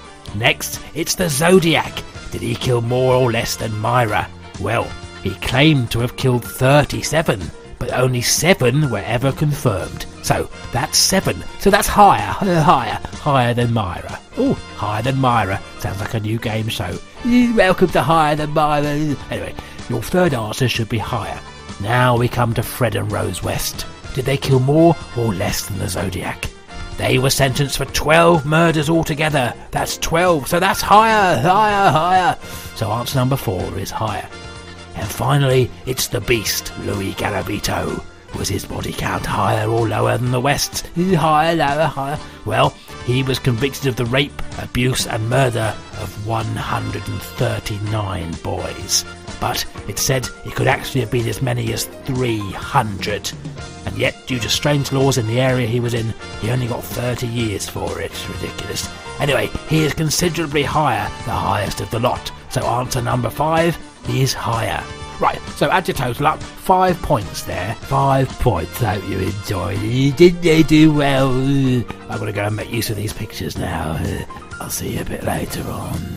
Next, it's the Zodiac. Did he kill more or less than Myra? Well, he claimed to have killed thirty-seven, but only seven were ever confirmed. So that's seven. So that's higher, higher, higher than Myra. Oh, higher than Myra. Sounds like a new game show. Welcome to Higher Than Myra. Anyway, your third answer should be higher. Now we come to Fred and Rose West. Did they kill more or less than the Zodiac? They were sentenced for twelve murders altogether. That's twelve, so that's higher, higher, higher. So answer number four is higher. And finally, it's the Beast, Louis Garavito. Was his body count higher or lower than the West's? Higher, lower, higher. Well, he was convicted of the rape, abuse and murder of one hundred thirty-nine boys. But it said it could actually have been as many as three hundred. And yet, due to strange laws in the area he was in, he only got thirty years for it. Ridiculous. Anyway, he is considerably higher, the highest of the lot. So answer number five is higher. Right, so add your total up. Five points there. Five points. Hope you enjoyed it. Didn't they do well? I'm going to go and make use of these pictures now. I'll see you a bit later on.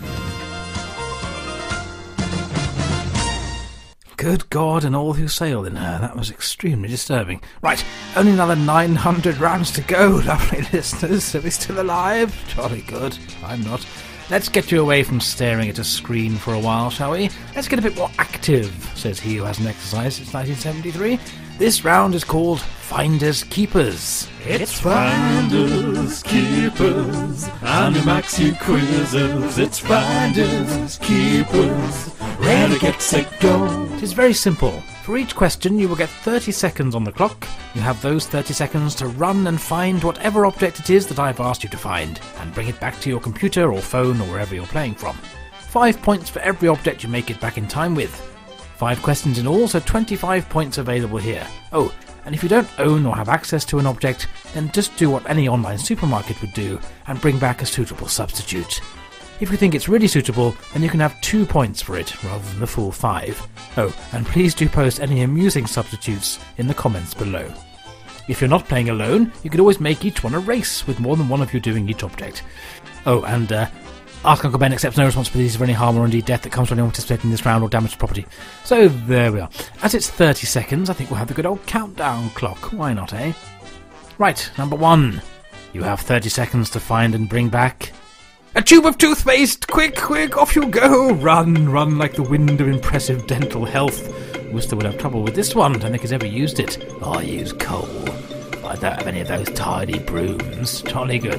Good God and all who sailed in her. That was extremely disturbing. Right, only another nine hundred rounds to go, lovely listeners. Are we still alive? Jolly good. I'm not. Let's get you away from staring at a screen for a while, shall we? Let's get a bit more active, says he who hasn't exercised since nineteen seventy-three. This round is called Finders Keepers. It's Finders Keepers, Animaxi quizzes. It's Finders Keepers, ready, get, set, go. It is very simple. For each question you will get thirty seconds on the clock. You have those thirty seconds to run and find whatever object it is that I've asked you to find, and bring it back to your computer or phone or wherever you're playing from. Five points for every object you make it back in time with. Five questions in all, so twenty-five points available here. Oh, and if you don't own or have access to an object, then just do what any online supermarket would do and bring back a suitable substitute. If you think it's really suitable, then you can have two points for it rather than the full five. Oh, and please do post any amusing substitutes in the comments below. If you're not playing alone, you could always make each one a race with more than one of you doing each object. Oh, and uh, Ask Uncle Ben accepts no responsibilities for any harm or indeed death that comes from anyone participating in this round or damaged property. So there we are. As it's thirty seconds, I think we'll have the good old countdown clock. Why not, eh? Right, number one. You have thirty seconds to find and bring back a tube of toothpaste! Quick, quick, off you go! Run, run like the wind of impressive dental health. Worcester would have trouble with this one. I don't think he's ever used it. I use coal. I don't have any of those tidy brooms. Jolly good.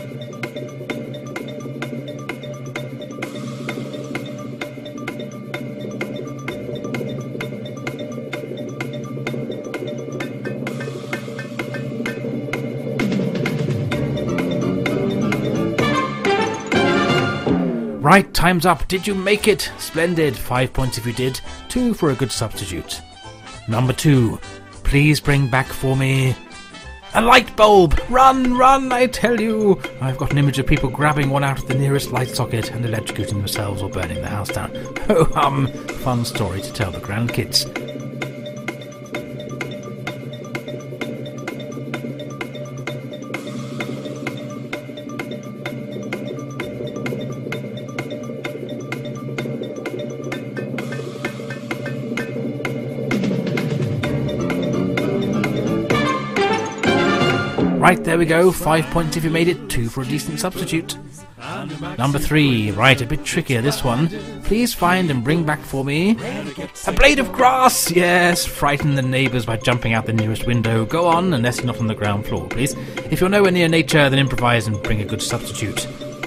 Right, time's up. Did you make it? Splendid. Five points if you did. Two for a good substitute. Number two. Please bring back for me a light bulb. Run, run, I tell you. I've got an image of people grabbing one out of the nearest light socket and electrocuting themselves or burning the house down. Oh, hum. Fun story to tell the grandkids. Right, there we go. Five points if you made it. Two for a decent substitute. Number three. Right, a bit trickier this one. Please find and bring back for me a blade of grass. Yes, frighten the neighbours by jumping out the nearest window. Go on, unless you're not on the ground floor, please. If you're nowhere near nature, then improvise and bring a good substitute.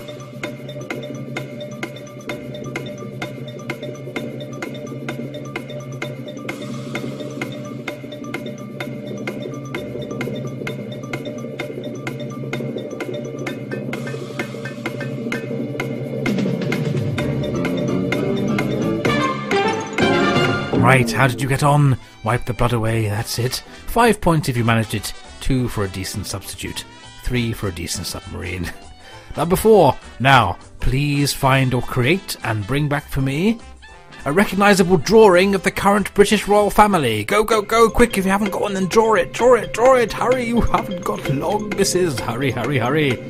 Right, how did you get on? Wipe the blood away, that's it. Five points if you managed it. Two for a decent substitute. Three for a decent submarine. Number four. Now, please find or create and bring back for me a recognisable drawing of the current British royal family. Go, go, go, quick, if you haven't got one, then draw it, draw it, draw it. Hurry, you haven't got long, missus. Hurry, hurry, hurry.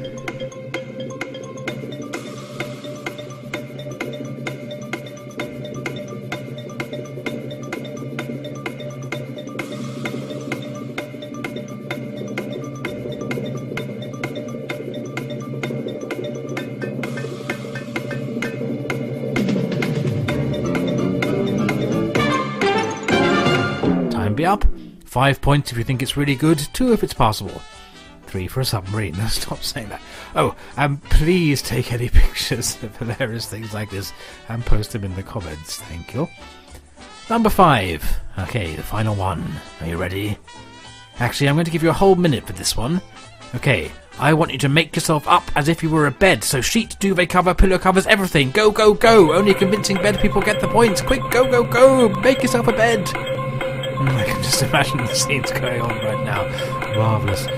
be up. Five points if you think it's really good. Two if it's passable. Three for a submarine. No, stop saying that. Oh, and please take any pictures of hilarious things like this and post them in the comments. Thank you. Number five. Okay, the final one. Are you ready? Actually, I'm going to give you a whole minute for this one. Okay, I want you to make yourself up as if you were a bed. So sheet, duvet cover, pillow covers, everything. Go, go, go. Only convincing bed people get the points. Quick, go, go, go. Make yourself a bed. I can just imagine the scenes going on right now. Marvellous.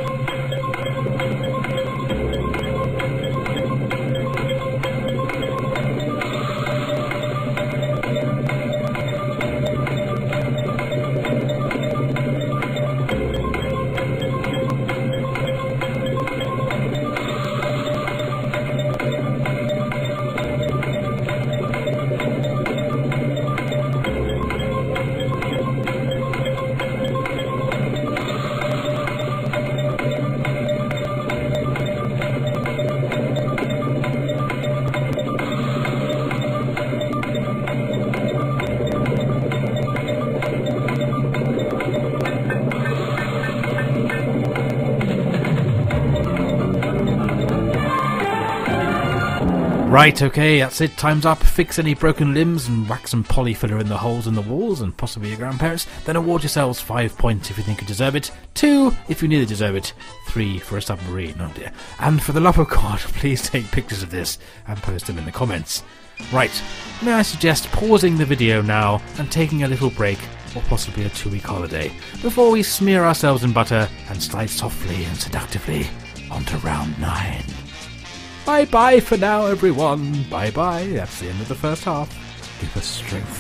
Right, okay, that's it, time's up. Fix any broken limbs and whack some polyfiller in the holes in the walls and possibly your grandparents. Then award yourselves five points if you think you deserve it. Two if you nearly deserve it. Three for a submarine, oh dear. And for the love of God, please take pictures of this and post them in the comments. Right, may I suggest pausing the video now and taking a little break or possibly a two-week holiday before we smear ourselves in butter and slide softly and seductively onto round nine. Bye-bye for now, everyone. Bye-bye. That's the end of the first half. Give us strength.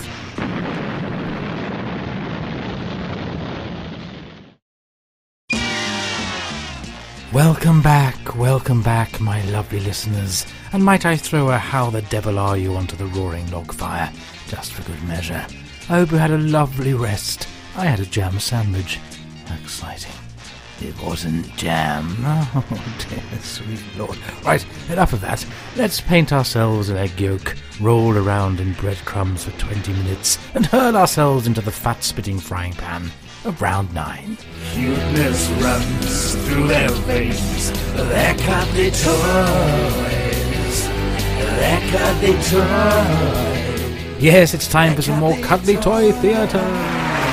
Welcome back, welcome back, my lovely listeners. And might I throw a how the devil are you onto the roaring log fire, just for good measure. I hope you had a lovely rest. I had a jam sandwich. Exciting. It wasn't jam. Oh dear, sweet lord. Right, enough of that. Let's paint ourselves an egg yolk, roll around in breadcrumbs for twenty minutes, and hurl ourselves into the fat-spitting frying pan of round nine. Cuteness runs through their veins. They're cuddly toys. They're cuddly toys. Yes, it's time for some more cuddly toy theatre.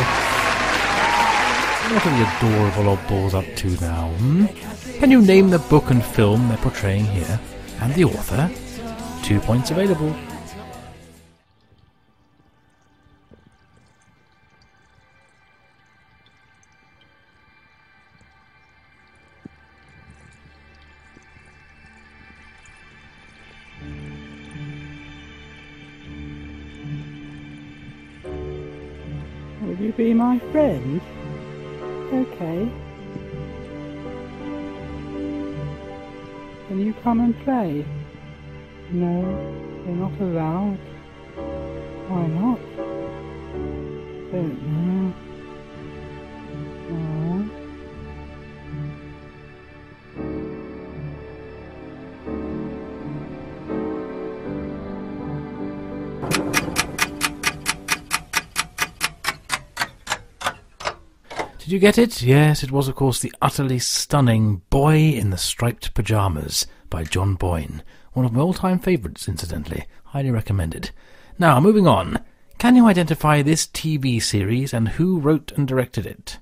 What are the adorable oddballs up to now, hmm? Can you name the book and film they're portraying here? And the author? Two points available. Will you be my friend? Okay. Can you come and play? No, you're not allowed. Why not? Don't know. Oh. Did you get it? Yes, it was of course the utterly stunning Boy in the Striped Pyjamas by John Boyne. One of my all-time favourites, incidentally. Highly recommended. Now, moving on. Can you identify this T V series and who wrote and directed it?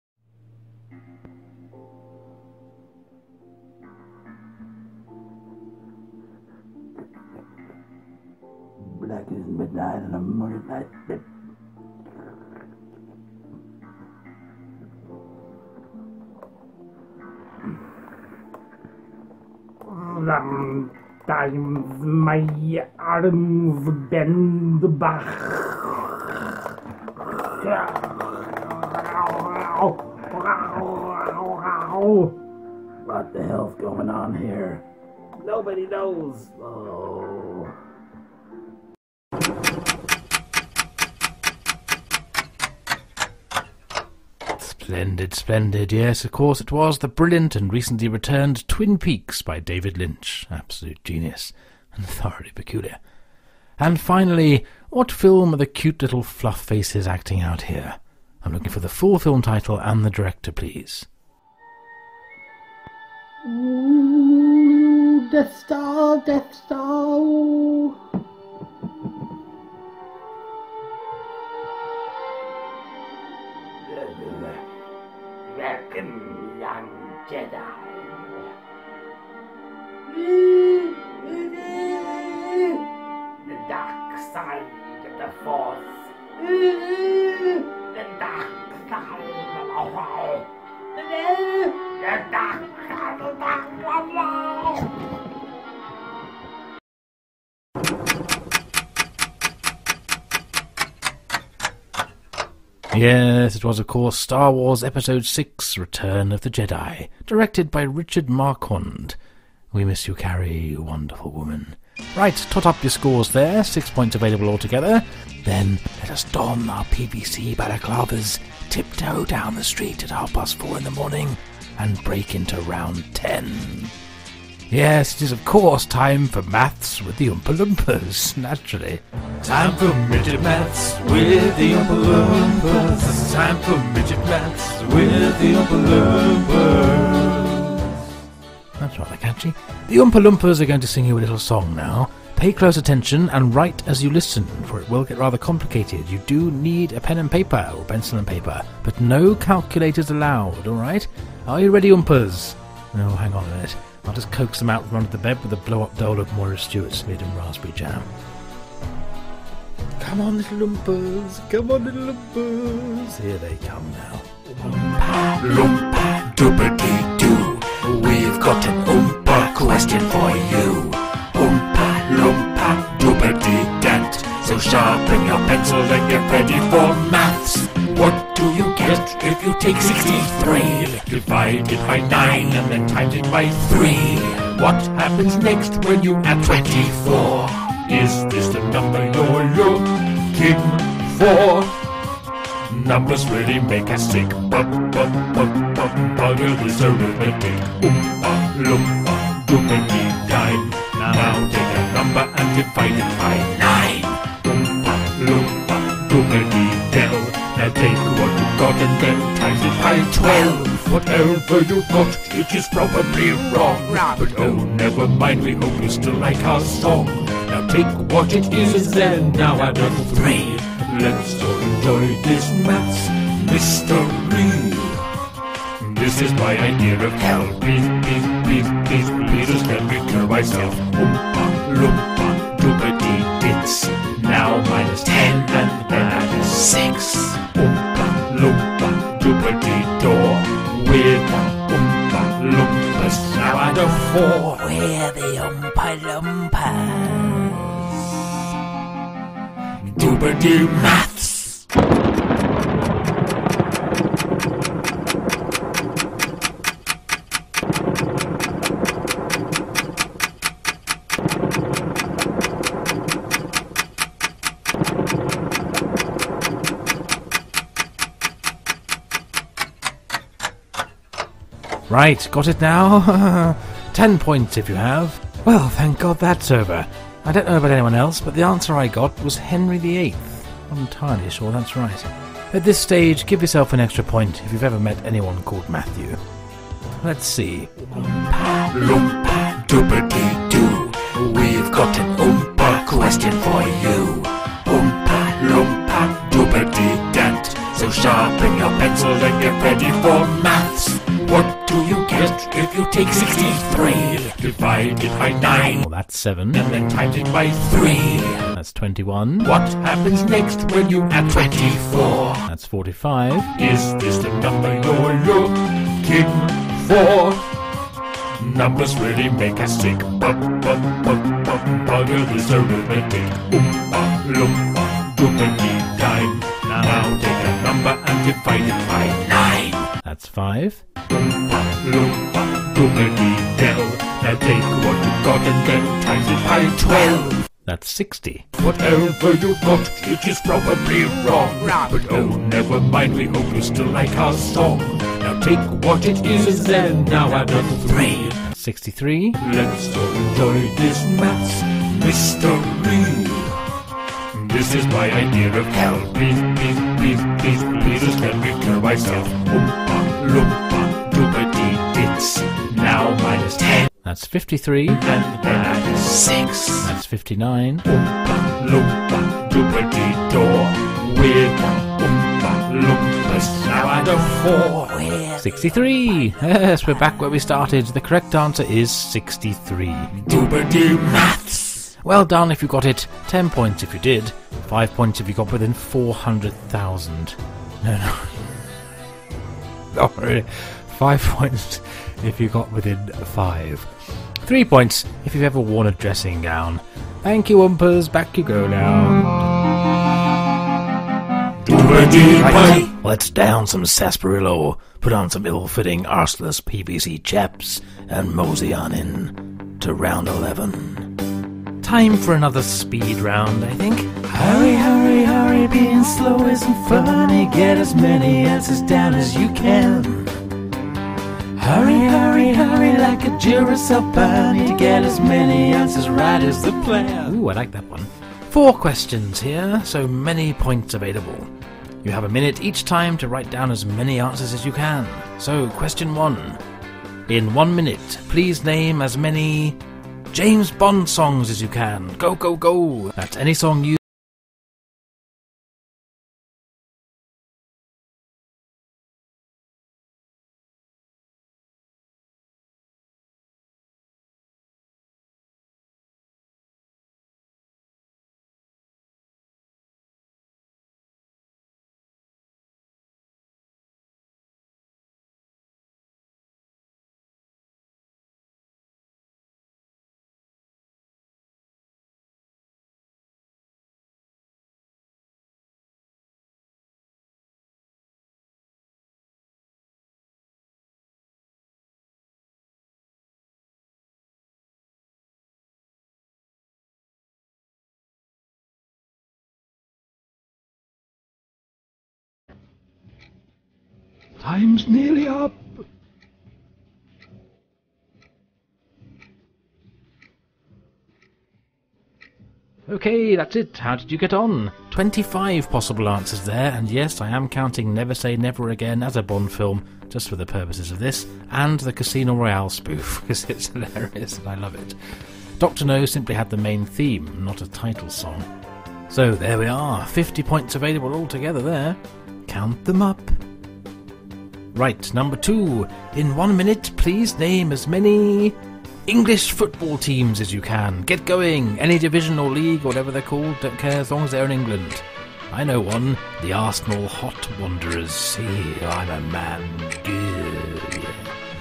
Black is midnight and a murder night. Sometimes my arms bend back. What the hell's going on here? Nobody knows. Oh. Splendid, splendid. Yes, of course it was the brilliant and recently returned Twin Peaks by David Lynch. Absolute genius. And thoroughly peculiar. And finally, what film are the cute little fluff faces acting out here? I'm looking for the full film title and the director, please. Ooh, Death Star, Death Star. Ooh. Welcome, young Jedi. The dark side of the Force. The dark side of the Force. The dark side of the Force. Yes, it was of course Star Wars Episode six, Return of the Jedi, directed by Richard Marquand. We miss you, Carrie, you wonderful woman. Right, tot up your scores there, six points available altogether. Then let us don our P V C balaclavas, tiptoe down the street at half past four in the morning, and break into round ten. Yes, it is of course time for maths with the Oompa Loompas, naturally. Time for midget maths with the Oompa Loompas. It's time for midget maths with the Oompa Loompas. That's rather catchy. The Oompa Loompas are going to sing you a little song now. Pay close attention and write as you listen, for it will get rather complicated. You do need a pen and paper, or pencil and paper, but no calculators allowed, alright? Are you ready, Oompas? No, hang on a minute. I'll just coax them out from under the bed with a blow-up dole of Moira Stewart's made in raspberry jam. Come on, little Oompas. Come on, little Oompas. Here they come now. Oompa Loompa Doobity-doo. We've got an Oompa question for you. Oompa Loompa Doobity-dant. So sharpen your pencil and get ready for maths. What do you get if you take sixty-three? Divide it by nine and then times it by three. What happens next when you add twenty-four? Is this the number you're looking for? Numbers really make us sick. But, but, but, but, bugger this arithmetic. Oompa Loompa Doobity-dime. Now take a number and divide it by nine. Oompa Loompa Doobity-dell. Now take what you got and then times it by twelve. Whatever you got, it is probably wrong. But oh, never mind, we hope you still like our song. Now take what it is and then now add up three. Let's all enjoy this maths mystery. This is my idea of hell. Please, please, please, please, please just let me clear myself. Oompa Loompa Doobity-dits. Now minus ten and then add six. Oompa Loompa Doobity-door. With Oompa Loompas now add a four. We're the Oompa Loompas. Doobity Maths. Right, got it now? Ten points if you have. Well, thank God that's over. I don't know about anyone else, but the answer I got was Henry the eighth. I'm entirely sure that's right. At this stage, give yourself an extra point if you've ever met anyone called Matthew. Let's see. Oompa Loompa Doobity-doo. We've got an Oompa question for you. Oompa Loompa Doobity-dant. So sharpen your pencil and get ready for maths. What do you get if you take sixty-three? Divide it by nine. Well, that's seven. And then times it by three. That's twenty-one. What happens next when you add twenty-four? That's forty-five. Is this the number you're looking for? Numbers really make us sick. But, but, but, but, bugger this arithmetic. Oompa Loompa Doobity-dime. Now take a number and divide it by nine. That's five. Oompa Loompa Doobity-dell. Now take what you got and then times it by twelve. That's sixty. Whatever you got, it is probably wrong. But oh, never mind, we hope you still like our song. Now take what it is and then now add up three. That's sixty-three. Let's all enjoy this maths mystery. This is my idea of hell. Please, please, please, please, please just let me kill myself. Oompa, loompa, doopity dits. Now minus ten. That's fifty-three. And then I have six. That's fifty-nine. Oompa, loompa, doopity door. With oompa, loompas. Now I know four. sixty-three. Yes, we're back where we started. The correct answer is sixty-three. Doopity maths. Well done if you got it. ten points if you did. five points if you got within four hundred thousand. No, no. Not really. five points if you got within five. three points if you've ever worn a dressing gown. Thank you, Oompas. Back you go now. Right, let's down some sarsaparilla, put on some ill-fitting arseless P V C chaps, and mosey on in to round eleven. Time for another speed round, I think. Hurry, hurry, hurry, being slow isn't funny. Get as many answers down as you can. Hurry, hurry, hurry, like a Duracell bunny, to get as many answers right as the plan. Ooh, I like that one. Four questions here, so many points available. You have a minute each time to write down as many answers as you can. So, question one. In one minute, please name as many James Bond songs as you can. Go, go, go! That's any song you... Time's nearly up. Okay, that's it. How did you get on? twenty-five possible answers there, and yes, I am counting Never Say Never Again as a Bond film, just for the purposes of this, and the Casino Royale spoof, because it's hilarious and I love it. Doctor No simply had the main theme, not a title song. So there we are, fifty points available altogether there. Count them up. Right, number two. In one minute, please name as many English football teams as you can. Get going. Any division or league, whatever they're called, don't care as long as they're in England. I know one. The Arsenal Hot Wanderers. See, I'm a man. Good. Yeah.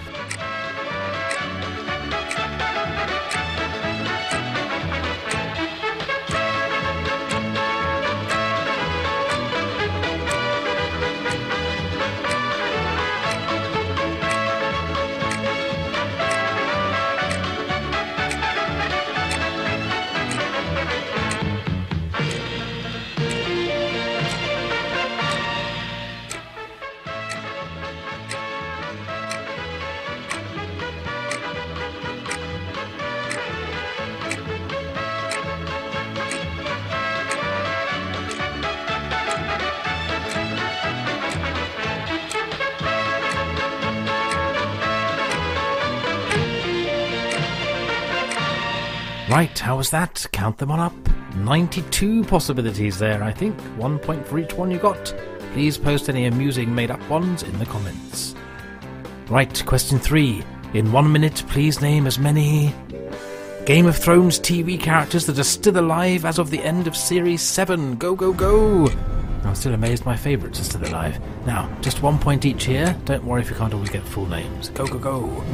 Right, how was that? Count them on up. ninety-two possibilities there, I think. One point for each one you got. Please post any amusing made-up ones in the comments. Right, question three. In one minute, please name as many Game of Thrones T V characters that are still alive as of the end of Series seven. Go, go, go! I'm still amazed my favourites are still alive. Now, just one point each here. Don't worry if you can't always get full names. Go, go, go!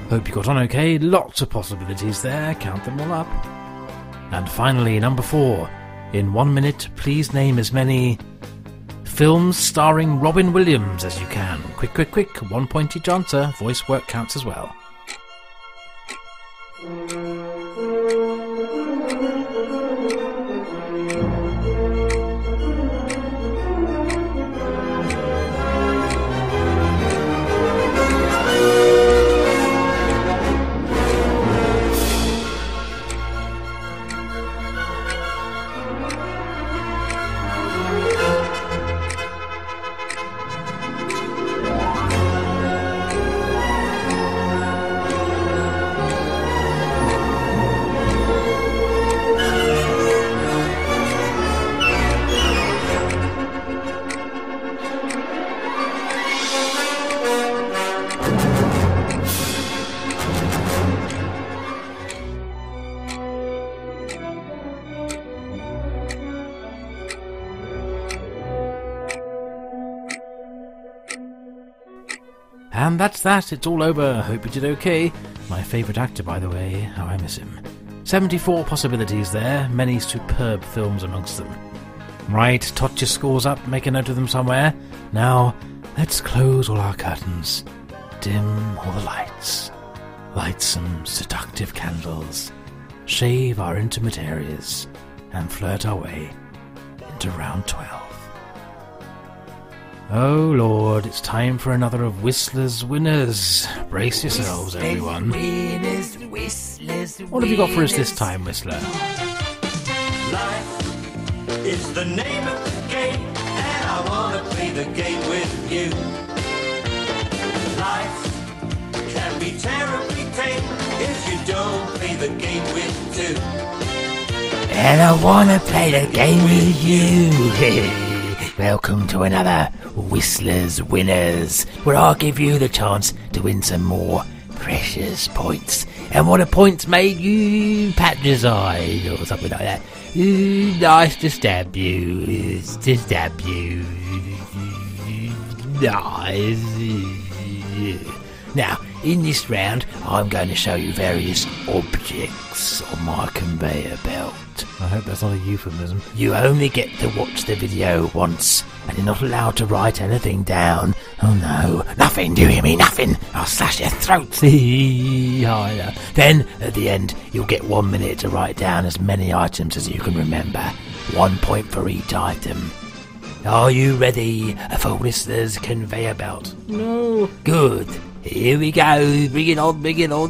Hope you got on okay. Lots of possibilities there. Count them all up. And finally, number four. In one minute, please name as many films starring Robin Williams as you can. Quick, quick, quick. One point each answer. Voice work counts as well. And that's that, it's all over. Hope you did okay. My favourite actor, by the way, how I miss him. seventy-four possibilities there, many superb films amongst them. Right, tot your scores up, make a note of them somewhere. Now, let's close all our curtains. Dim all the lights. Light some seductive candles. Shave our intimate areas. And flirt our way into round twelve. Oh Lord, it's time for another of Whistler's winners. Brace yourselves, everyone. Winners, Whistlers, What have you got for us this time, Whistler? Life is the name of the game, and I wanna play the game with you. Life can be terribly tame if you don't play the game with two. And I wanna play the game with you. Welcome to another Whistler's Winners, where I'll give you the chance to win some more precious points. And what a points made you pat your eye, or something like that. Ooh, nice to stab you, it's to stab you. Nice. Now, in this round, I'm going to show you various objects on my conveyor belt. I hope that's not a euphemism. You only get to watch the video once, and you're not allowed to write anything down. Oh no, nothing, do you hear me? Nothing! I'll slash your throat! Then, at the end, you'll get one minute to write down as many items as you can remember. One point for each item. Are you ready for Whistler's conveyor belt? No. Good. Here we go. Bring it on, bring it on.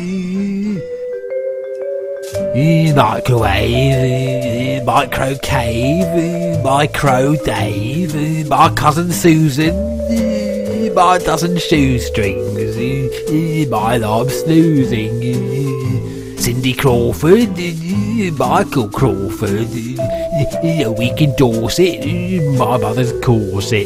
Microwave, micro cave, micro Dave, my cousin Susan, my dozen shoestrings, my I'm snoozing, Cindy Crawford, Michael Crawford, a week in Dorset, my mother's corset,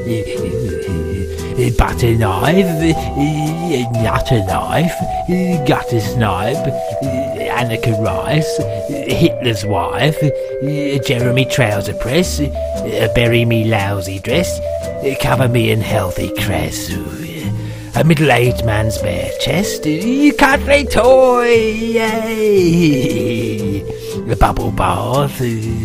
butter knife, nutter knife, gutter snipe, Anneka Rice, Hitler's wife, Jeremy Trouser Press, bury me lousy dress, cover me in healthy cress, a middle-aged man's bare chest, cuddly toy, yay, a bubble bath,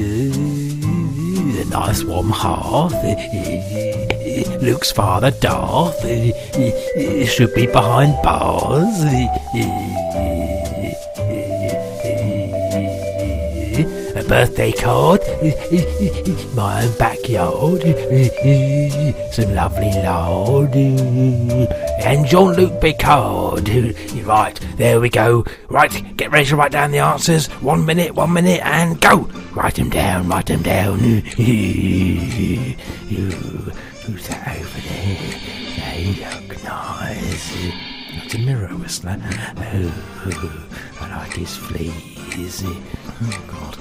a nice warm hearth, Luke's father Darth, should be behind bars, a birthday card, my own backyard, some lovely lard, and Jean-Luc Picard. Right, there we go. Right, get ready to write down the answers. One minute, one minute, and go! Write them down, write them down. Who's that over there? They look nice. It's a mirror, Whistler. Oh, I like his fleas. Oh, God.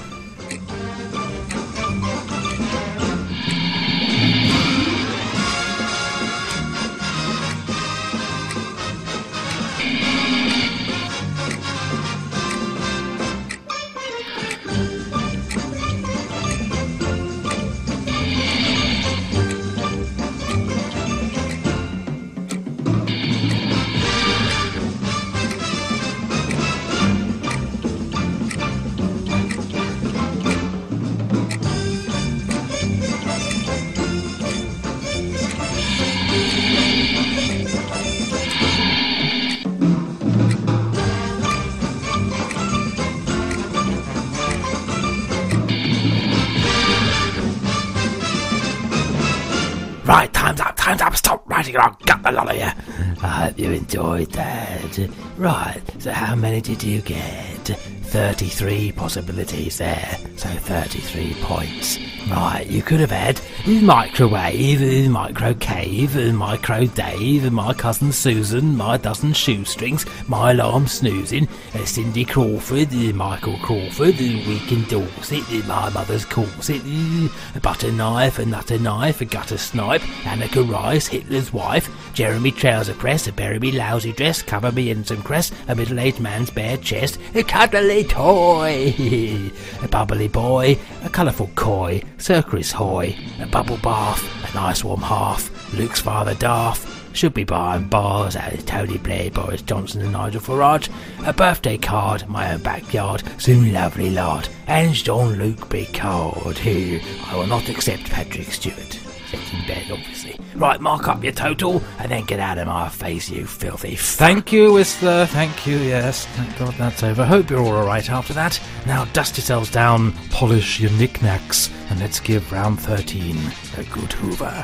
Fancy I'll gut the lot of you. I hope you enjoyed that. Right, so how many did you get? thirty-three possibilities there, so thirty-three points. Right, you could have had Microwave, Micro Cave, Micro Dave, My Cousin Susan, My Dozen Shoestrings, My Alarm Snoozing, uh, Cindy Crawford, uh, Michael Crawford, uh, Week in Dorset, uh, My Mother's Corset, uh, a Butter Knife, a Nutter Knife, a Gutter Snipe, Annika Rice, Hitler's Wife, Jeremy Trouser Press, a Bury Me Lousy Dress, Cover Me in Some Cress, a Middle-Aged Man's Bare Chest, a Cuddly Toy, a Bubbly Boy, a Colourful Koi, Circus Hoy, a Bubble Bath, a Nice Warm Half, Luke's Father Daft, Should Be Buying Bars, that is Tony Blair, Boris Johnson and Nigel Farage, a Birthday Card, My Own Backyard, Soon Lovely Lard, and Jean-Luc Picard, who I will not accept Patrick Stewart. Except in bed, obviously. Right, mark up your total, and then get out of my face, you filthy f- Thank you, Whistler, thank you, yes. Thank God that's over. Hope you're all alright after that. Now dust yourselves down, polish your knickknacks, and let's give round thirteen a good hoover.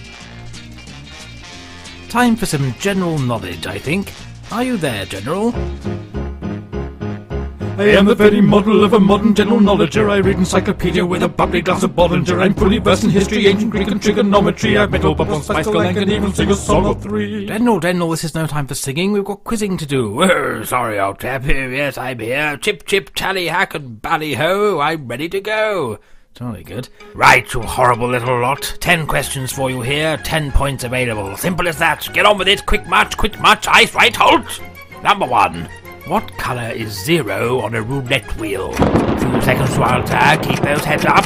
Time for some general knowledge, I think. Are you there, General? I am the very model of a modern general knowledger. I read encyclopedia with a bubbly glass of Bollinger. I'm fully versed in history, ancient Greek and trigonometry. I've met all but one spice girl and can even sing a song or three. General, General, this is no time for singing. We've got quizzing to do. Oh, sorry, old chap. Yes, I'm here. Chip, chip, tally, hack, and bally-ho. I'm ready to go. Jolly good. Right, you horrible little lot. Ten questions for you here. Ten points available. Simple as that. Get on with it. Quick march, quick march. Ice, right, halt. Number one. What colour is zero on a roulette wheel? Few seconds to alter. Keep those heads up.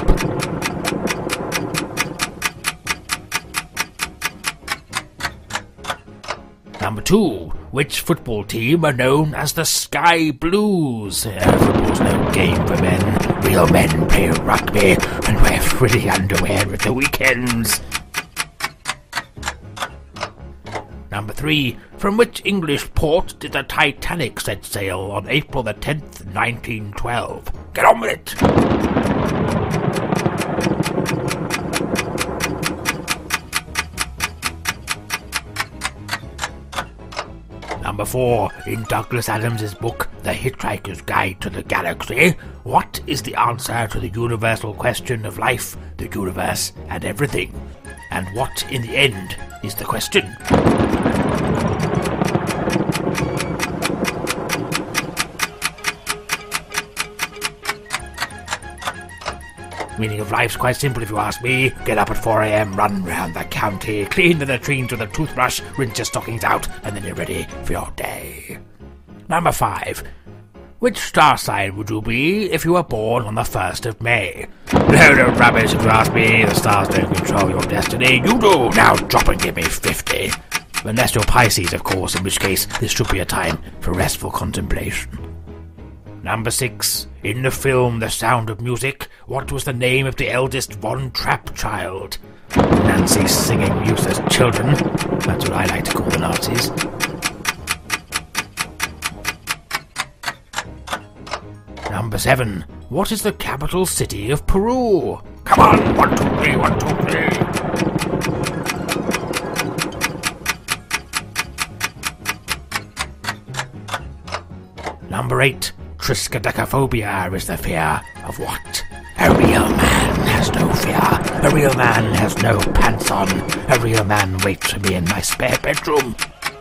Number two. Which football team are known as the Sky Blues? Uh, football's no game for men. Real men play rugby and wear frilly underwear at the weekends. Number three. From which English port did the Titanic set sail on April the tenth, nineteen twelve? Get on with it! Number four. In Douglas Adams' book, The Hitchhiker's Guide to the Galaxy, what is the answer to the universal question of life, the universe, and everything? And what, in the end, is the question? Meaning of life's quite simple if you ask me. Get up at four a.m, run round the county, clean the latrines with a toothbrush, rinse your stockings out, and then you're ready for your day. Number five. Which star sign would you be if you were born on the first of May? Load of rubbish if you ask me. The stars don't control your destiny. You do. Now drop and give me fifty. Unless you're Pisces, of course, in which case this should be a time for restful contemplation. Number six. In the film The Sound of Music, what was the name of the eldest Von Trapp child? Nancy singing useless children. That's what I like to call the Nazis. Number seven. What is the capital city of Peru? Come on! One, two, three, one, two, three! Number eight. Triskaidekaphobia is the fear of what? A real man has no fear. A real man has no pants on. A real man waits for me in my spare bedroom.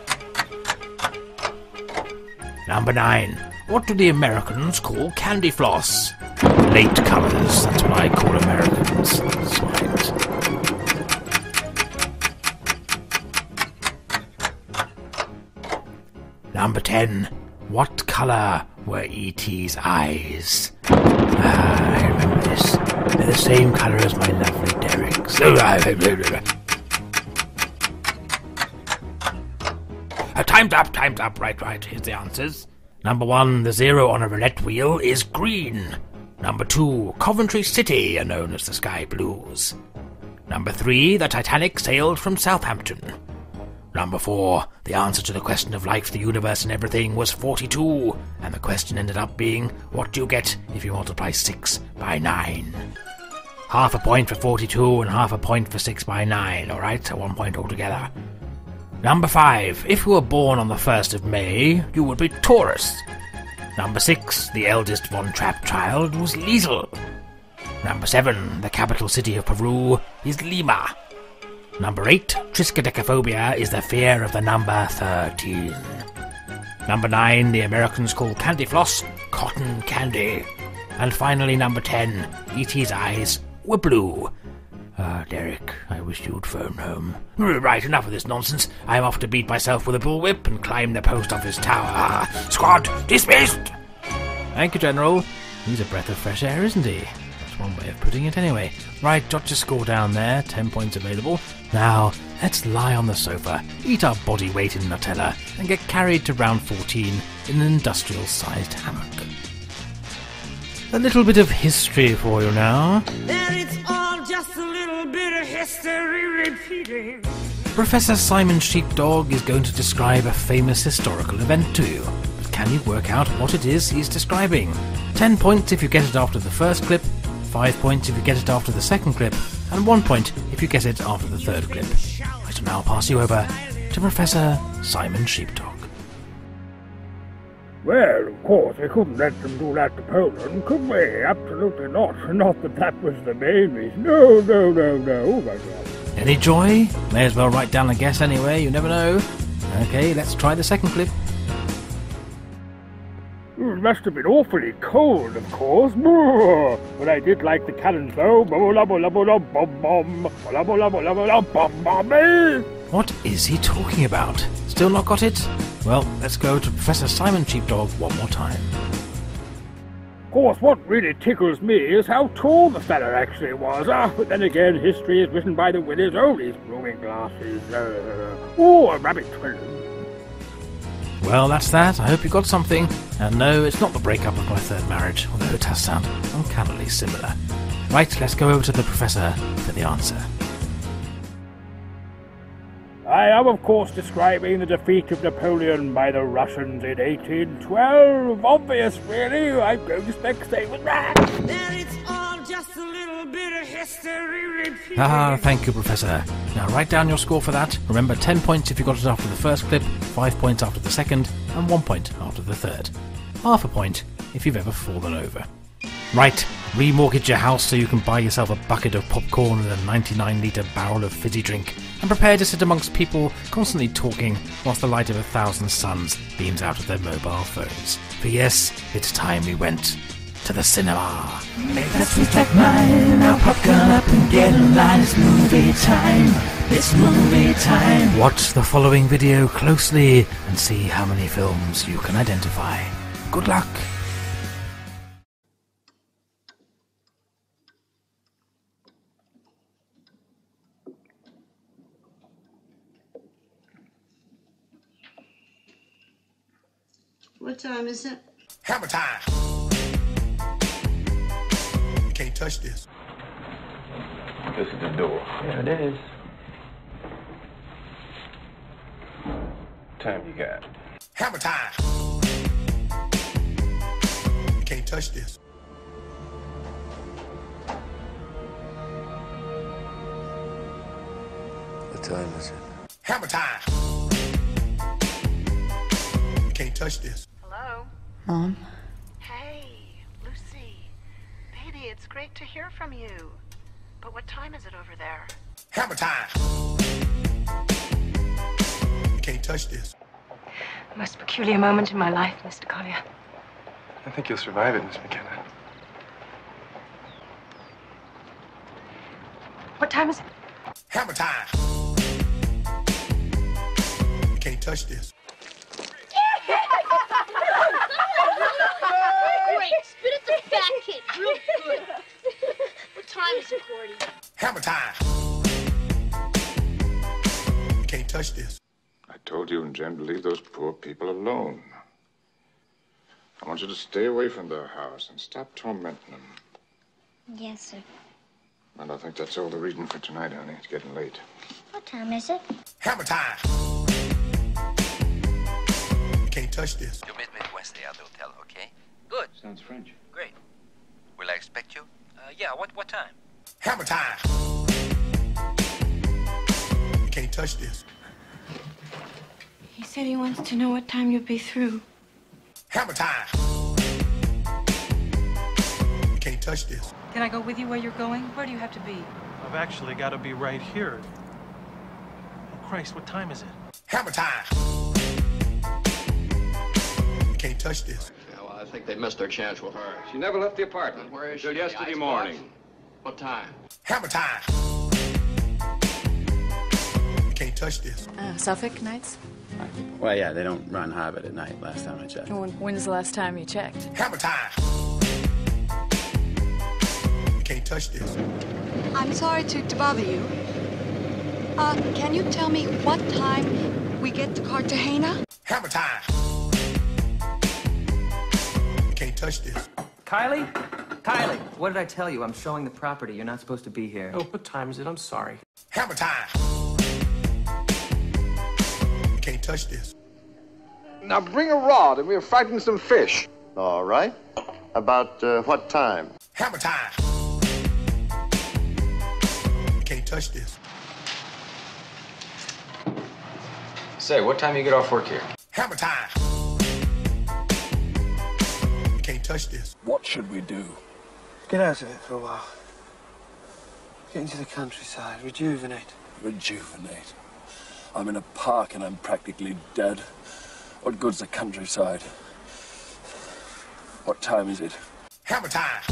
Number nine. What do the Americans call candy floss? Late comers, that's what I call Americans. Swines. Number ten. What colour were E T's eyes? Ah, I remember this. They're the same colour as my lovely Derek's. Uh, time's up, time's up. Right, right. Here's the answers. Number one, the zero on a roulette wheel is green. Number two, Coventry City are known as the Sky Blues. Number three, the Titanic sailed from Southampton. Number four, the answer to the question of life, the universe, and everything was forty-two, and the question ended up being, what do you get if you multiply six by nine? Half a point for forty-two and half a point for six by nine, alright? So one point altogether. Number five. If you were born on the first of May, you would be Taurus. Number six. The eldest Von Trapp child was Liesel. Number seven. The capital city of Peru is Lima. Number eight. Triskaidekaphobia is the fear of the number thirteen. Number nine. The Americans call candy floss cotton candy. And finally, number ten. E T's eyes were blue. Ah, Derek, I wish you'd phone home. Right, enough of this nonsense. I'm off to beat myself with a bullwhip and climb the post office tower. Squad, dismissed! Thank you, General. He's a breath of fresh air, isn't he? That's one way of putting it, anyway. Right, jot your score down there. Ten points available. Now, let's lie on the sofa, eat our body weight in Nutella, and get carried to round fourteen in an industrial-sized hammock. A little bit of history for you now. There it's all just a little bit of history repeating. Professor Simon Sheepdog is going to describe a famous historical event to you. But can you work out what it is he's describing? Ten points if you get it after the first clip, five points if you get it after the second clip, and one point if you get it after the third clip. I shall now pass you over to Professor Simon Sheepdog. Well, of course, we couldn't let them do that to Poland, could we? Absolutely not. Not that that was the main reason. No, no, no, no. Oh, my God. Any joy? May as well write down a guess anyway, you never know. Okay, let's try the second clip. It must have been awfully cold, of course. But I did like the cannons, though. What is he talking about? Still not got it? Well, let's go to Professor Simon Sheepdog one more time. Of course, what really tickles me is how tall the fella actually was. Ah, but then again, history is written by the winners. Oh, these blooming glasses. Uh, oh, a rabbit twin. Well, that's that. I hope you got something. And no, it's not the breakup of my third marriage, although it does sound uncannily similar. Right, let's go over to the Professor for the answer. I am, of course, describing the defeat of Napoleon by the Russians in eighteen twelve. Obvious, really. I don't expect stay with that. There it's all just a little bit of history repeating. Ah, thank you, Professor. Now write down your score for that. Remember, ten points if you got it after the first clip, five points after the second, and one point after the third. Half a point if you've ever fallen over. Right, remortgage your house so you can buy yourself a bucket of popcorn and a ninety-nine litre barrel of fizzy drink, and prepare to sit amongst people constantly talking whilst the light of a thousand suns beams out of their mobile phones. For yes, it's time we went to the cinema. Make that sweet like mine. Now popcorn up and get in line. It's movie time. It's movie time. Watch the following video closely and see how many films you can identify. Good luck. What time is it? Hammer time! You can't touch this. This is the door. There it is. Time you got. Hammer time! You can't touch this. What time is it? Hammer time! You can't touch this. Hello? Mom? Hey, Lucy. Baby, it's great to hear from you. But what time is it over there? Hammer time! You can't touch this. The most peculiar moment in my life, Mister Collier. I think you'll survive it, Miss McKenna. What time is it? Hammer time! You can't touch this. Great, spit at the fat kid, real good. What time is it, Gordy? Hammer time! You can't touch this. I told you and Jen to leave those poor people alone. I want you to stay away from their house and stop tormenting them. Yes, sir. And I think that's all the reason for tonight, honey. It's getting late. What time is it? Hammer time! You can't touch this. You meet me Wednesday at the hotel, okay? Good. Sounds French. Great. Will I expect you? Uh, yeah, what, what time? Hammer time! You can't touch this. He said he wants to know what time you'll be through. Hammer time. Can't touch this. Can I go with you where you're going? Where do you have to be? I've actually got to be right here. Oh, Christ, what time is it? Hammer time. Can't touch this. Yeah, well, I think they missed their chance with her. She never left the apartment. Where is she? Until yesterday morning. What time? Hammer time. Can't touch this. Uh, Suffolk nights? Well, yeah, they don't run Harvard at night, last time I checked. When, when's the last time you checked? Hammer time. Can't touch this. I'm sorry to, to bother you. Uh, can you tell me what time we get to Cartagena? Hammer time. Can't touch this. Kylie? Kylie, what did I tell you? I'm showing the property. You're not supposed to be here. Oh, what time is it? I'm sorry. Hammer time. Can't touch this. Now bring a rod and we're fighting some fish. All right. About uh, what time? Hammer time. Can't touch this. Say, what time you get off work here? Hammer time. Can't touch this. What should we do? Get out of it for a while. Get into the countryside. Rejuvenate. Rejuvenate. I'm in a park and I'm practically dead. What good's the countryside? What time is it? Hammer time.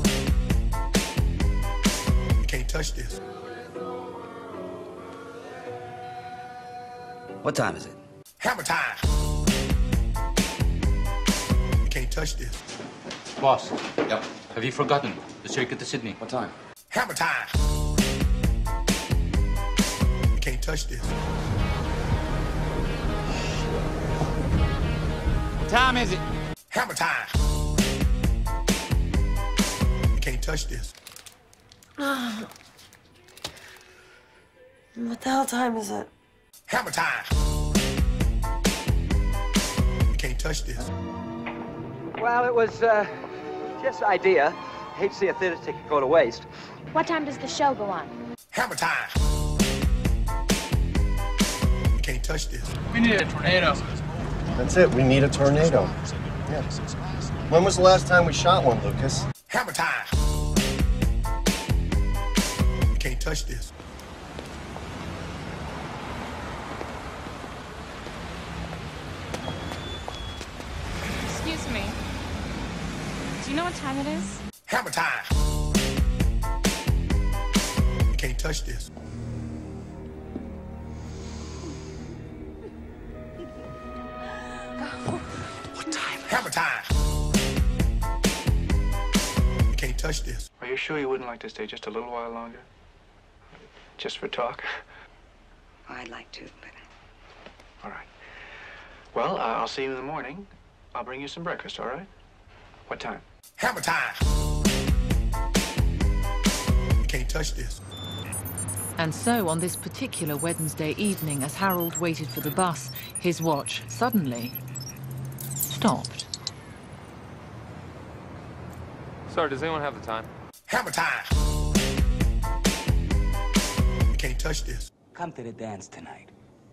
Can't touch this. What time is it? Hammer time. Can't touch this. Boss. Yep. Have you forgotten the circuit to Sydney? What time? Hammer time. Can't touch this. What time is it? Hammer time. Can't touch this. What the hell time is it? Hammer time. Can't touch this. Well, it was, uh, just an idea. Hate to see a theater ticket go to waste. What time does the show go on? Hammer time. Can't touch this. We need a tornado. That's it. We need a tornado. Yeah. When was the last time we shot one, Lucas? Hammer time. Can't touch this. Excuse me. Do you know what time it is? Hammer time. Can't touch this. What time? Hammer time. Can't touch this. Are you sure you wouldn't like to stay just a little while longer? Just for talk? I'd like to, but... All right. Well, uh, I'll see you in the morning. I'll bring you some breakfast, all right? What time? Hammer time. Can't touch this. And so, on this particular Wednesday evening, as Harold waited for the bus, his watch suddenly stopped. Sorry, does anyone have the time? Hammer time. Can't touch this. Come to the dance tonight.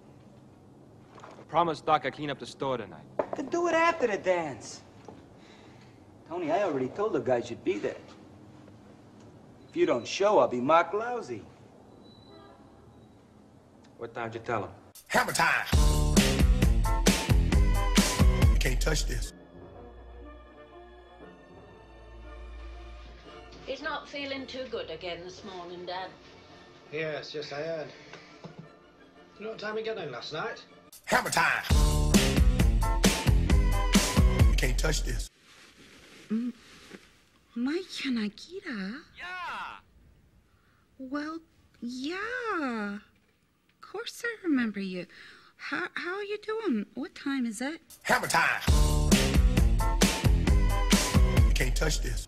I promised Doc I'd clean up the store tonight. Then do it after the dance. Tony, I already told the guys you'd be there. If you don't show, I'll be Mark Lousy. What time'd you tell him? Hammer time. Can't touch this. He's not feeling too good again this morning, Dad. Yes, yes, I heard. Do you know what time we got in last night? Hammer time. Can't touch this. Mm. Mike Yanagita? Yeah. Well, yeah. Of course I remember you. How, how are you doing? What time is it? Hammer time. Can't touch this.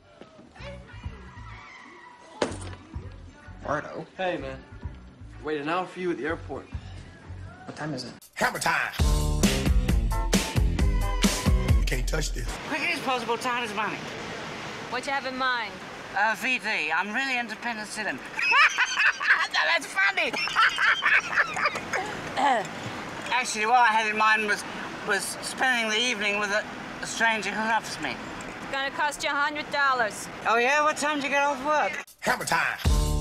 Bardo? Hey, man. Wait an hour for you at the airport. What time is it? Hammer time. Can't touch this. Quickest possible time is money. What you have in mind? Uh, V D, I'm really independent cinema. That's funny. uh, Actually, what I had in mind was was spending the evening with a, a stranger who loves me. It's gonna cost you a hundred dollars. Oh yeah? What time do you get off work? Hammer time.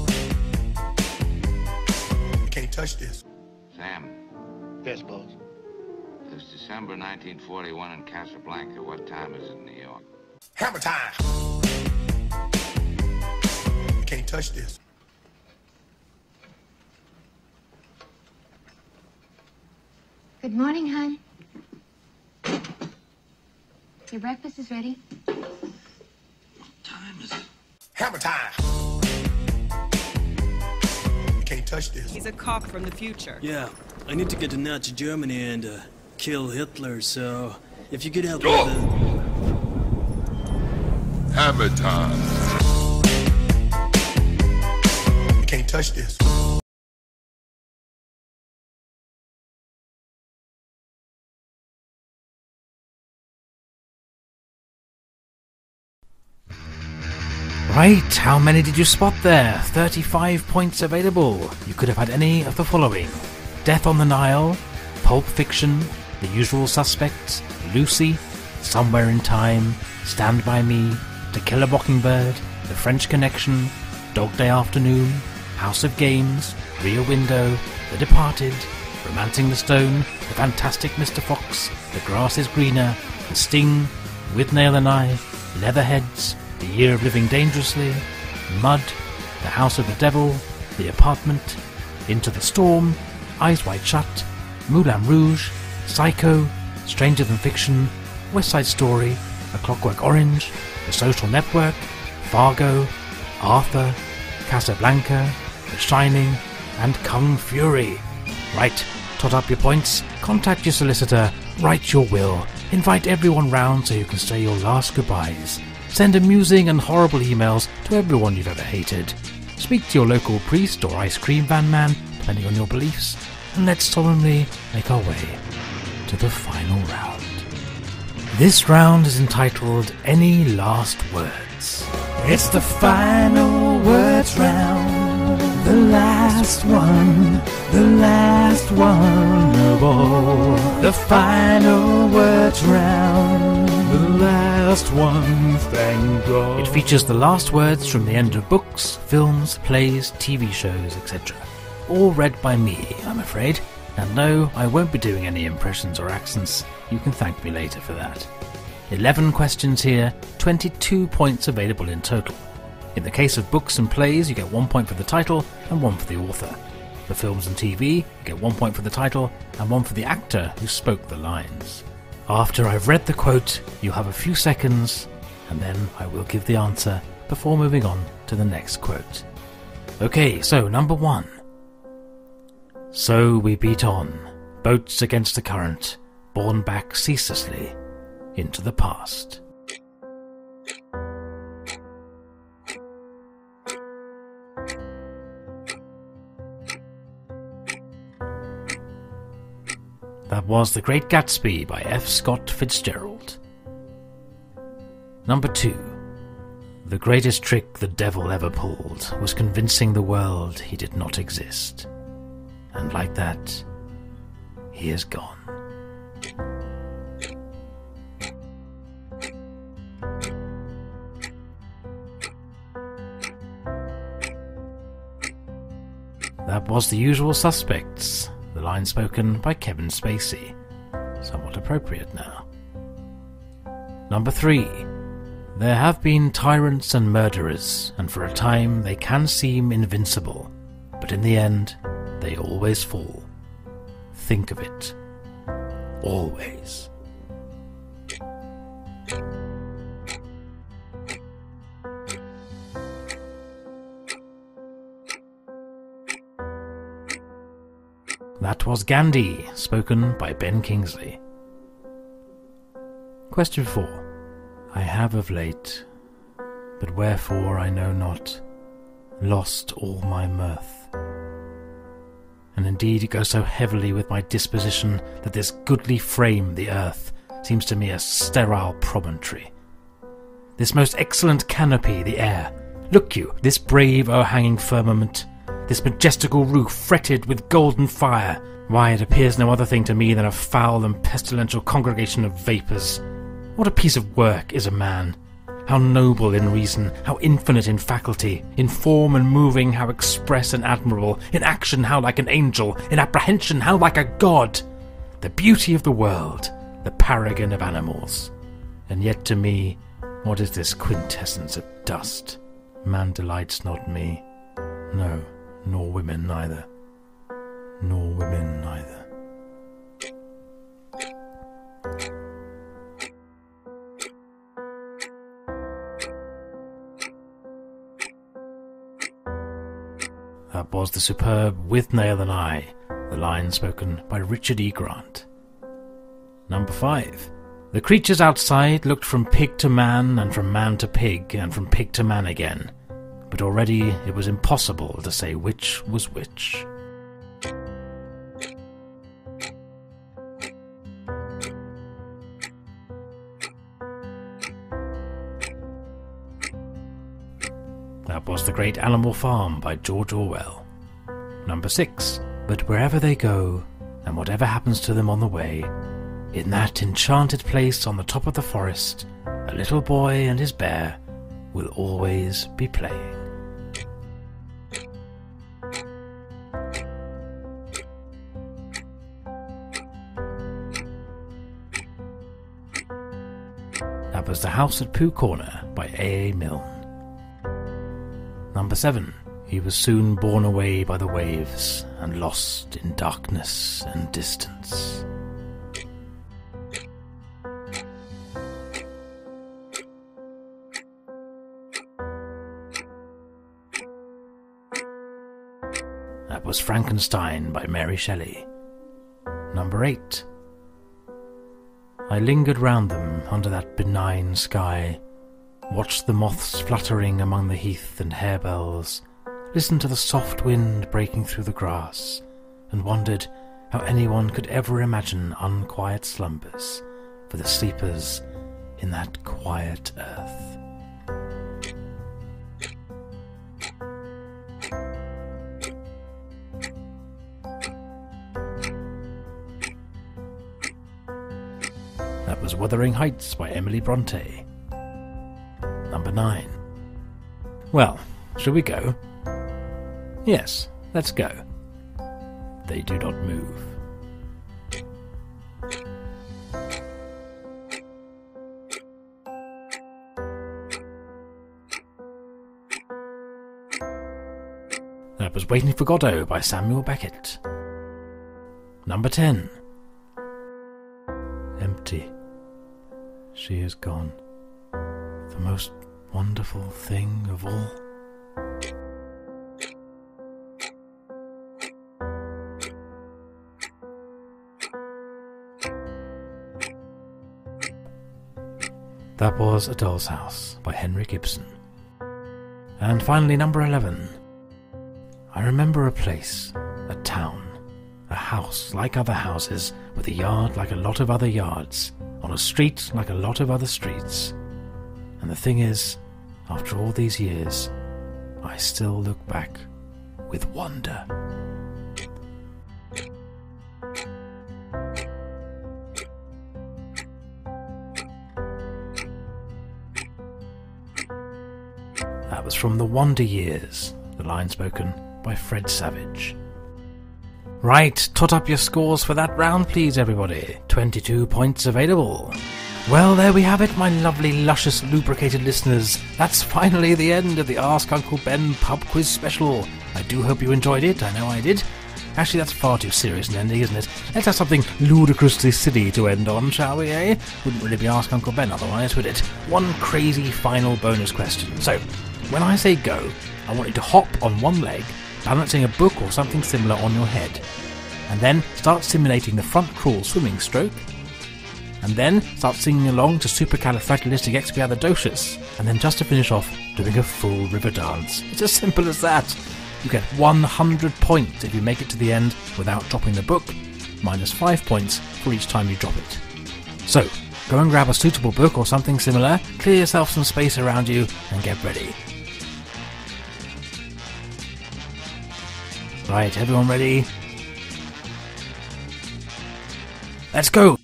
Can't touch this. Sam. Yes, boss. It's December nineteen forty-one in Casablanca. What time is it in New York? Hammer time. Can't touch this. Good morning, hon. Your breakfast is ready. Time is it? Hammer time. Can't touch this. He's a cop from the future. Yeah, I need to get to Nazi Germany and uh, kill Hitler, so if you could help oh. with the... Hammer time. Can't touch this. Right, how many did you spot there? thirty-five points available. You could have had any of the following: Death on the Nile, Pulp Fiction, The Usual Suspects, Lucy, Somewhere in Time, Stand By Me, To Kill a Mockingbird, The French Connection, Dog Day Afternoon, House of Games, Rear Window, The Departed, Romancing the Stone, The Fantastic Mister Fox, The Grass is Greener, The Sting, With Nail and I, Leatherheads, The Year of Living Dangerously, Mud, The House of the Devil, The Apartment, Into the Storm, Eyes Wide Shut, Moulin Rouge, Psycho, Stranger Than Fiction, West Side Story, A Clockwork Orange, The Social Network, Fargo, Arthur, Casablanca, The Shining, and Kung Fury. Right, tot up your points, contact your solicitor, write your will, invite everyone round so you can say your last goodbyes. Send amusing and horrible emails to everyone you've ever hated. Speak to your local priest or ice cream van man, depending on your beliefs, and let's solemnly make our way to the final round. This round is entitled Any Last Words. It's the final words round, the last one, the last one of all. The final words round, the last one, thank God. It features the last words from the end of books, films, plays, T V shows, et cetera. All read by me, I'm afraid. And no, I won't be doing any impressions or accents. You can thank me later for that. eleven questions here, twenty-two points available in total. In the case of books and plays, you get one point for the title and one for the author. For films and T V, you get one point for the title and one for the actor who spoke the lines. After I've read the quote, you have a few seconds, and then I will give the answer before moving on to the next quote. Okay, so number one. So we beat on, boats against the current, borne back ceaselessly into the past. That was The Great Gatsby by F. Scott Fitzgerald. Number two. The greatest trick the devil ever pulled was convincing the world he did not exist. And like that, he is gone. That was The Usual Suspects, the line spoken by Kevin Spacey. Somewhat appropriate now. Number three. There have been tyrants and murderers, and for a time they can seem invincible, but in the end, they always fall. Think of it. Always. That was Gandhi, spoken by Ben Kingsley. Question four. I have of late, but wherefore I know not, lost all my mirth. And indeed it goes so heavily with my disposition that this goodly frame, the earth, seems to me a sterile promontory. This most excellent canopy, the air, look you, this brave o'erhanging firmament, this majestical roof fretted with golden fire. Why, it appears no other thing to me than a foul and pestilential congregation of vapours. What a piece of work is a man! How noble in reason, how infinite in faculty, in form and moving, how express and admirable, in action how like an angel, in apprehension how like a god! The beauty of the world, the paragon of animals. And yet to me, what is this quintessence of dust? Man delights not me. No, nor women neither. Nor women neither. That was the superb With Nail and I, the line spoken by Richard E. Grant. Number five. The creatures outside looked from pig to man, and from man to pig, and from pig to man again. But already it was impossible to say which was which. That was The Great Animal Farm by George Orwell. Number six. But wherever they go, and whatever happens to them on the way, in that enchanted place on the top of the forest, a little boy and his bear will always be playing. That was The House at Pooh Corner by A A Milne. Number seven. He was soon borne away by the waves and lost in darkness and distance. That was Frankenstein by Mary Shelley. Number eight. I lingered round them under that benign sky, watched the moths fluttering among the heath and harebells, listened to the soft wind breaking through the grass, and wondered how anyone could ever imagine unquiet slumbers for the sleepers in that quiet earth. That was Wuthering Heights by Emily Bronte. Number nine. Well, shall we go? Yes, let's go. They do not move. That was Waiting for Godot by Samuel Beckett. Number ten. Empty. She is gone. The most wonderful thing of all. That was A Doll's House by Henry Gibson. And finally, number eleven. I remember a place, a town, a house like other houses, with a yard like a lot of other yards, on a street like a lot of other streets. And the thing is, after all these years, I still look back with wonder. That was from The Wonder Years, the line spoken by Fred Savage. Right, tot up your scores for that round, please, everybody. twenty-two points available. Well, there we have it, my lovely, luscious, lubricated listeners. That's finally the end of the Ask Uncle Ben pub quiz special. I do hope you enjoyed it. I know I did. Actually, that's far too serious an ending, isn't it? Let's have something ludicrously silly to end on, shall we, eh? Wouldn't really be Ask Uncle Ben otherwise, would it? One crazy final bonus question. So, when I say go, I want you to hop on one leg, balancing a book or something similar on your head, and then start simulating the front crawl swimming stroke, and then start singing along to Supercalifragilisticexpialidocious, and then just to finish off, doing a full river dance. It's as simple as that. You get one hundred points if you make it to the end without dropping the book, minus five points for each time you drop it. So, go and grab a suitable book or something similar, clear yourself some space around you, and get ready. Right, everyone ready? Let's go!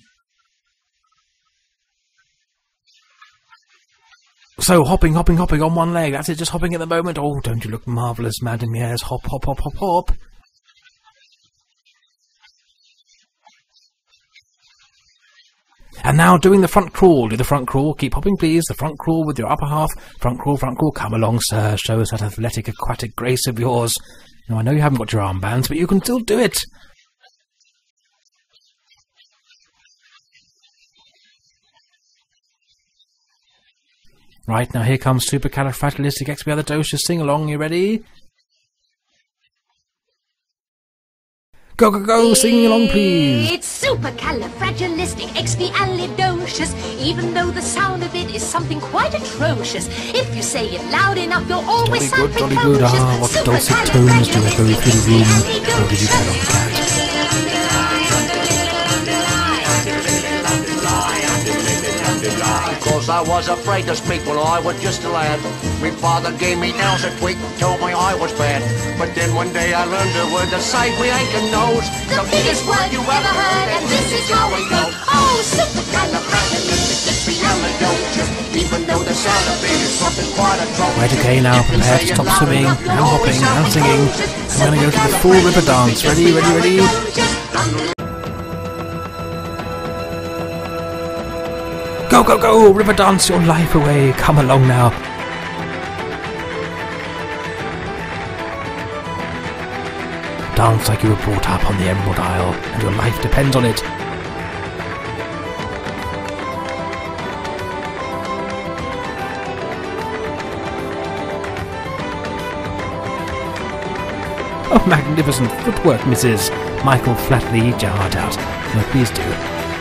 So, hopping, hopping, hopping on one leg. That's it, just hopping at the moment. Oh, don't you look marvellous, Madam Yes. Hop, hop, hop, hop, hop. And now doing the front crawl. Do the front crawl. Keep hopping, please. The front crawl with your upper half. Front crawl, front crawl. Come along, sir. Show us that athletic, aquatic grace of yours. Now, I know you haven't got your armbands, but you can still do it. Right, now here comes supercalifragilisticexpialidocious. Sing along. You ready? Go, go, go! Sing along, please! It's supercalifragilisticexpialidocious, even though the sound of it is something quite atrocious. If you say it loud enough, you'll always Jolly sound good, jolly good. Ah, what dulcet tones do echo through the room. Or did you tell on the cat? Because I was afraid to speak when I was just a lad. My father gave me nails a tweak and told me I was bad. But then one day I learned a word to say we ain't a nose. The biggest word you ever heard, and this is how it goes. Oh, supercalifragilisticexpialidocious, even though the sound of it is something quite atrocious. Right, okay, now prepare to stop swimming, and hopping, and singing. I'm going to go to the full river dance. Ready, ready, ready? Go, go, go! River dance your life away. Come along now. Dance like you were brought up on the Emerald Isle, and your life depends on it. Oh, magnificent footwork, Missus Michael, flatly eat your heart out. No, please do.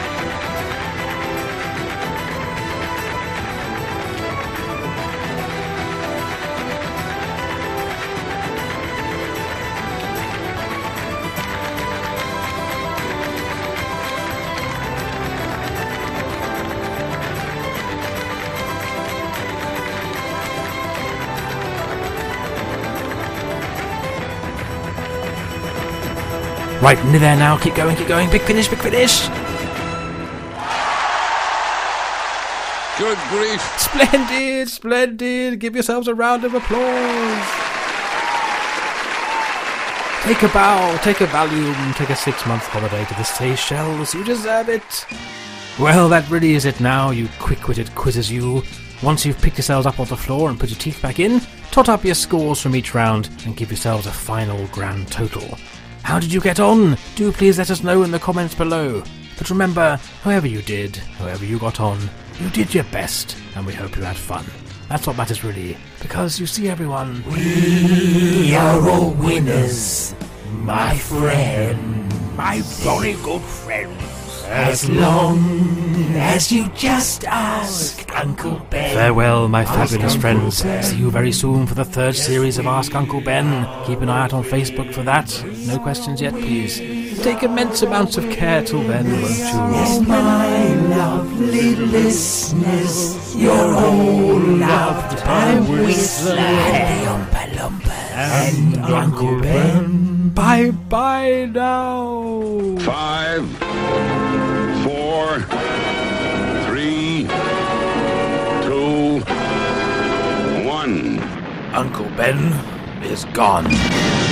Right, near there now. Keep going, keep going. Big finish, big finish. Good grief. Splendid, splendid. Give yourselves a round of applause. Take a bow, take a Valium, take a six-month holiday to the Seychelles. You deserve it. Well, that really is it now, you quick-witted quizzes you. Once you've picked yourselves up off the floor and put your teeth back in, tot up your scores from each round and give yourselves a final grand total. How did you get on? Do please let us know in the comments below. But remember, however you did, however you got on, you did your best, and we hope you had fun. That's what matters really, because you see everyone, we are all winners, my friend, my very good friends. As long as you just ask Uncle Ben. Farewell, my fabulous friends. See you very soon for the third series of Ask Uncle Ben. Keep an eye out on Facebook for that. No questions yet, please. Take immense amounts of care till then, won't you? Yes, my lovely listeners, you're all loved by Whistler, Lumpa Lumpa, and Uncle Ben. Bye-bye now. Five, four, three, two, one. Uncle Ben is gone.